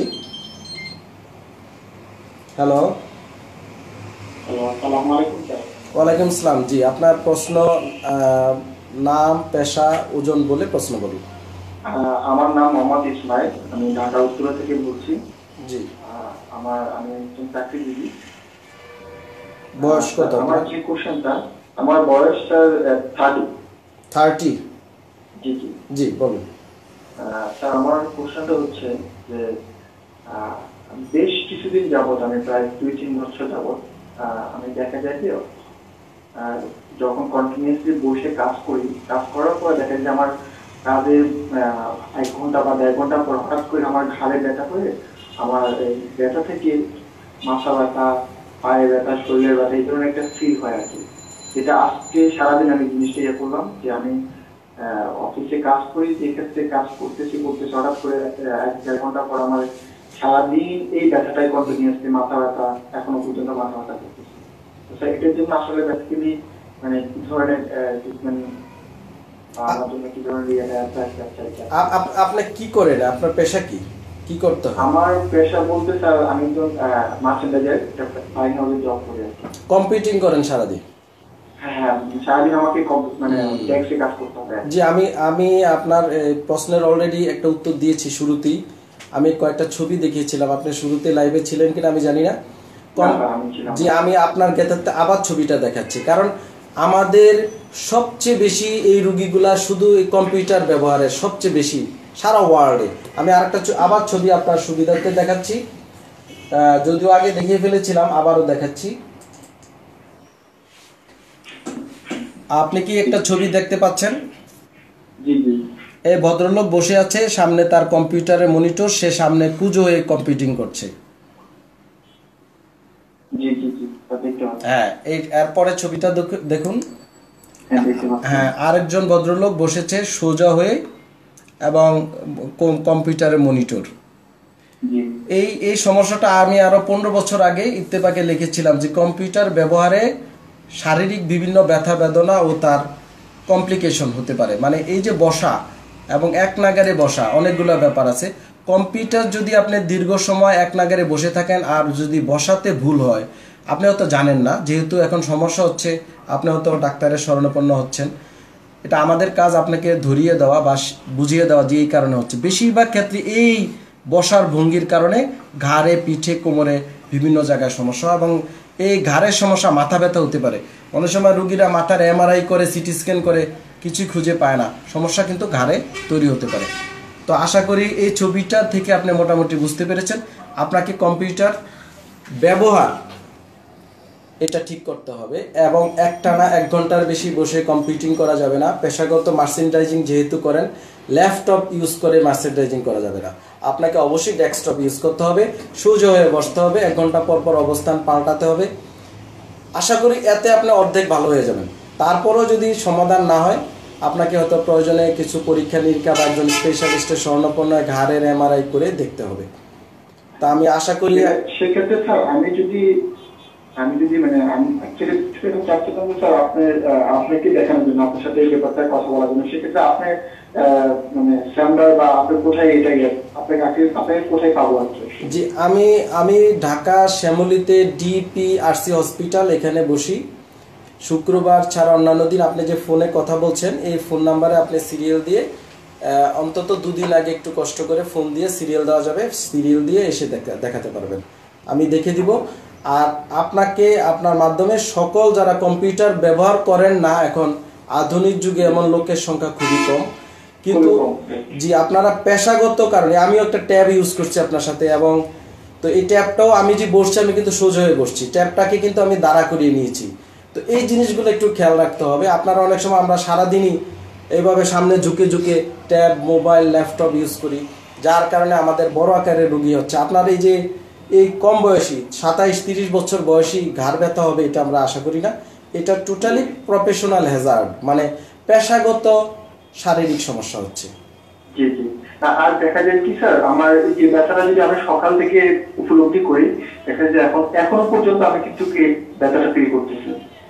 Speaker 1: হ্যালো,
Speaker 3: হ্যালো, আসসালামু আলাইকুম স্যার।
Speaker 1: ওয়ালাইকুম আসসালাম। জি, আপনার প্রশ্ন, আহ, নাম, পেশা, ওজন বলে প্রশ্ন বলুন।
Speaker 2: আহ, আমার নাম মোহাম্মদ ইসমাইল, আমি ঢাকা উত্তরা থেকে বলছি।
Speaker 1: জি,
Speaker 2: আহ, আমার আমি একজন চাকরিজীবী।
Speaker 1: বয়স কত
Speaker 2: আমার
Speaker 1: আপনার?
Speaker 2: যে কোশ্চেনটা, আমার বয়সটা থার্টি।
Speaker 1: থার্টি।
Speaker 2: জি জি
Speaker 1: জি, বলুন।
Speaker 2: আহ, স্যার, আমার কোশ্চেনটা হচ্ছে যে আহ, বেশ কিছুদিন যাবত, আমি প্রায় দুই তিন বছর যাবত, আহ, আমি দেখা যায় যে আহ, যখন কন্টিনিউসলি বসে কাজ করি, কাজ করার পর দেখা যায় যে আমার কাজের আহ, এক ঘন্টা বা দেড় ঘন্টা পর হঠাৎ করে আমার ঘাড়ে ব্যথা করে, আমার এই ব্যথা থেকে মাথা ব্যথা, পায়ে ব্যথা, শরীরের ব্যথা, এই ধরনের একটা ফিল হয় আর কি। যেটা আজকে সারাদিন আমি জিনিসটা ইয়ে করলাম যে আমি আহ, অফিসে কাজ করি, যে ক্ষেত্রে কাজ করতেছি করতেছি হঠাৎ করে আহ, এক দেড় ঘন্টা পর আমার সারাদিন এই ব্যথাটাই কন্টিনিউসলি, মাথা ব্যথা, এখনো পর্যন্ত মাথা ব্যথা করতেছে। স্যার এটার জন্য আসলে বেসিক্যালি মানে কি ধরনের ট্রিটমেন্ট আমার জন্য কি ধরনের ইয়ে আছে আচ্ছা
Speaker 1: আপ- আপ- আপনি কি করেন, আপনার পেশা কি কি করতে হয়?
Speaker 2: আমার পেশা বলতে স্যার আমি একজন মার্চেন্ডাইজার ফাইন হাউসে জব করি আর কি।
Speaker 1: কম্পিটিং করেন সারাদিন?
Speaker 2: হ্যাঁ হ্যাঁ সারাদিন আমাকে কম- মানে ট্যাক্সে কাজ করতে হবে।
Speaker 1: জি, আমি আমি আপনার এই, প্রশ্নের অলরেডি একটা উত্তর দিয়েছি শুরুতেই। আমি কয়েকটা ছবি দেখিয়েছিলাম, আপনি শুরুতে লাইভে ছিলেন কিনা আমি জানি না। কম-
Speaker 2: না, স্যার, আমি ছিলাম।
Speaker 1: জি, আমি আপনার ক্ষেত্রে আবার ছবিটা দেখাচ্ছি, কারণ আমাদের সবচেয়ে বেশি এই রুগীগুলা শুধু এই কম্পিউটার ব্যবহারে সবচেয়ে বেশি সারা ওয়ার্ল্ডে। আমি আরেকটা ছ- আবার ছবি আপনার সুবিধার্থে দেখাচ্ছি, আহ, যদিও আগে দেখিয়ে ফেলেছিলাম, আবারও দেখাচ্ছি। আপনি কি একটা ছবি দেখতে পাচ্ছেন?
Speaker 2: জি জি
Speaker 1: এই ভদ্রলোক বসে আছে, সামনে তার কম্পিউটারের মনিটর, সে সামনে কুজো হয়ে কম্পিউটিং করছে।
Speaker 2: জি জি জি স্যার, দেখতে পাচ্ছি।
Speaker 1: হ্যাঁ, এই এরপরে ছবিটা দেখ- দেখুন।
Speaker 2: হ্যাঁ দেখতে পাচ্ছি।
Speaker 1: হ্যাঁ, আরেকজন ভদ্রলোক বসেছে সোজা হয়ে এবং কম- কম্পিউটারের মনিটর।
Speaker 2: জি
Speaker 1: এই এই সমস্যাটা আমি আরো পনেরো বছর আগে ইত্তেফাকে লিখেছিলাম যে কম্পিউটার ব্যবহারে শারীরিক বিভিন্ন ব্যথা বেদনা ও তার কমপ্লিকেশন হতে পারে। মানে এই যে বসা এবং এক নাগারে বসা, অনেকগুলো ব্যাপার আছে। কম্পিউটার যদি আপনি দীর্ঘ সময় এক নাগারে বসে থাকেন আর যদি বসাতে ভুল হয়, আপনি হয়তো জানেন না, যেহেতু এখন সমস্যা হচ্ছে আপনি হয়তো ডাক্তারের শরণাপন্ন হচ্ছেন। এটা আমাদের কাজ আপনাকে ধরিয়ে দেওয়া বা বুঝিয়ে দেওয়া যে এই কারণে হচ্ছে। বেশিরভাগ ক্ষেত্রে এই বসার ভঙ্গির কারণে ঘাড়ে, পিঠে, কোমরে বিভিন্ন জায়গায় সমস্যা হয় এবং এই ঘাড়ের সমস্যা মাথা ব্যথা হতে পারে। অনেক সময় রুগীরা মাথার এমআরআই করে, সিটি স্ক্যান করে, কিছুই খুঁজে পায় না, সমস্যা কিন্তু ঘাড়ে তৈরি হতে পারে। তো আশা করি এই ছবিটা থেকে আপনি মোটামুটি বুঝতে পেরেছেন। আপনাকে কম্পিউটার ব্যবহার এটা ঠিক করতে হবে এবং একটানা এক ঘন্টার বেশি বসে কম্পিউটিং করা যাবে না। পেশাগত মার্চেন্ডাইজিং যেহেতু করেন, ল্যাপটপ ইউজ করে মার্চেন্ডাইজিং করা যাবে না। আপনাকে অবশ্যই ডেস্কটপ ইউজ করতে হবে, সোজা হয়ে বসতে হবে, এক ঘন্টা পর পর অবস্থান পাল্টাতে হবে। আশা করি এতে আপনি অর্ধেক ভালো হয়ে যাবেন। তারপরও যদি সমাধান না হয়, আপনাকে হয়তো প্রয়োজনে কিছু পরীক্ষা নিরীক্ষা বা একজন স্পেশালিস্টের শরণাপন্ন ঘাড়ের এমআরআই করে দেখতে হবে। তা আমি আশা করি
Speaker 2: সেক্ষেত্রে স্যার আমি যদি আমি যদি মানে আমি অ্যাকচুয়ালি চাচ্ছিলাম স্যার আপনার আপনাকে দেখানোর জন্য, আপনার সাথে এই ব্যাপারটা কথা বলার জন্য। সেক্ষেত্রে আপনার মানে চেম্বার বা আপনার কোথায় এটা আপনাকে আপনাকে কোথায় পাবো আর কি?
Speaker 1: জি, আমি আমি ঢাকা শ্যামলীতে ডিপিআরসি হসপিটাল এখানে বসি। শুক্রবার ছাড়া অন্যান্য দিন আপনি যে ফোনে কথা বলছেন এই ফোন নাম্বারে আপনি সিরিয়াল দিয়ে আহ, অন্তত দুদিন আগে একটু কষ্ট করে ফোন দিয়ে সিরিয়াল দেওয়া যাবে, সিরিয়াল দিয়ে এসে দেখা দেখাতে পারবেন, আমি দেখে দিব। আর আপনাকে আপনার মাধ্যমে সকল যারা কম্পিউটার ব্যবহার করেন না, এখন আধুনিক যুগে এমন লোকের সংখ্যা খুবই কম, কিন্তু জি আপনারা পেশাগত কারণে, আমিও একটা ট্যাব ইউজ করছি আপনার সাথে, এবং তো এই ট্যাবটাও আমি যে বসছি আমি কিন্তু সোজা হয়ে বসছি, ট্যাবটাকে কিন্তু আমি দাঁড়া করিয়ে নিয়েছি। তো এই জিনিসগুলো একটু খেয়াল রাখতে হবে। আপনারা অনেক সময় আমরা সারাদিনই এইভাবে সামনে ঝুঁকে ঝুঁকে ট্যাব, মোবাইল, ল্যাপটপ ইউজ করি, যার কারণে আমাদের বড় আকারের রোগী হচ্ছে। আপনার এই যে এই কম বয়সী সাতাইশ তিরিশ বছর বয়সী ঘাড় ব্যথা হবে, এটা আমরা আশা করি না। এটা টোটালি প্রফেশনাল হ্যাজার্ড, মানে পেশাগত শারীরিক সমস্যা হচ্ছে।
Speaker 2: জি জি আর দেখা যায় কি স্যার, আমার এই যে ব্যথাটা যদি আমি সকাল থেকে উপলব্ধি করি, দেখা যায় এখন এখনো পর্যন্ত আমি কিন্তু ব্যথাটা ফিল করতেছি।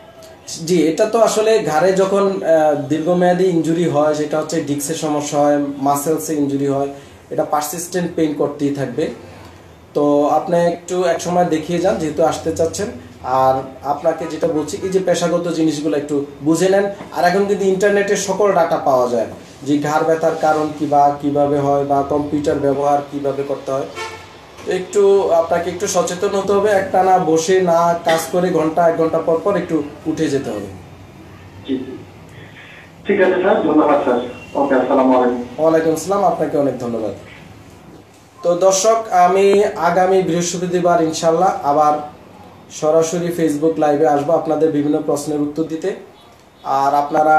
Speaker 1: জি, এটা তো আসলে ঘাড়ে যখন দীর্ঘমেয়াদী ইনজুরি হয়, সেটা হচ্ছে ডিস্কের সমস্যা হয়, মাসেলসে ইনজুরি হয়, এটা পারসিস্টেন্ট পেইন করতেই থাকবে। তো আপনি একটু এক সময় দেখিয়ে যান যেহেতু আসতে চাচ্ছেন। আর আপনাকে যেটা বলছি, এই যে পেশাগত জিনিসগুলো একটু বুঝে নেন। আর এখন কিন্তু ইন্টারনেটে সকল ডাটা পাওয়া যায়, যে ঘাড় ব্যথার কারণ কি বা কিভাবে হয় বা কম্পিউটার ব্যবহার কিভাবে করতে হয়। একটু আপনাকে একটু সচেতন হতে হবে, একটানা বসে না কাজ করে ঘন্টা এক ঘন্টা পর পর একটু উঠে যেতে হবে।
Speaker 2: জি ঠিক আছে স্যার, ধন্যবাদ স্যার। ওকে, আসসালামু আলাইকুম।
Speaker 1: ওয়ালাইকুম আসসালাম, আপনাকে অনেক ধন্যবাদ। তো দর্শক, আমি আগামী বৃহস্পতিবার ইনশাল্লাহ আবার সরাসরি ফেসবুক লাইভে আসবো আপনাদের বিভিন্ন প্রশ্নের উত্তর দিতে। আর আপনারা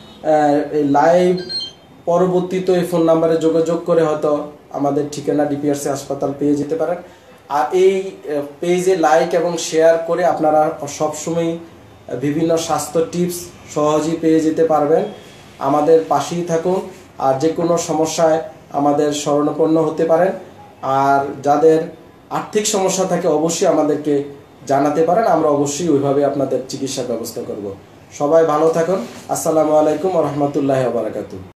Speaker 1: এই লাইভ পরবর্তীতে এই ফোন নাম্বারে যোগাযোগ করে হয়তো আমাদের ঠিকানা ডিপিআরসি হাসপাতাল পেয়ে যেতে পারেন। আর এই পেজে লাইক এবং শেয়ার করে আপনারা সবসময় বিভিন্ন স্বাস্থ্য টিপস সহজেই পেয়ে যেতে পারবেন। আমাদের পাশেই থাকুন, আর যে কোনো সমস্যায় আমাদের শরণাপন্ন হতে পারেন। আর যাদের আর্থিক সমস্যা থাকে অবশ্যই আমাদেরকে জানাতে পারেন, আমরা অবশ্যই ওইভাবে আপনাদের চিকিৎসার ব্যবস্থা করব। সবাই ভালো থাকুন। আসসালামু আলাইকুম ওয়া রাহমাতুল্লাহি ওয়া বারাকাতুহু।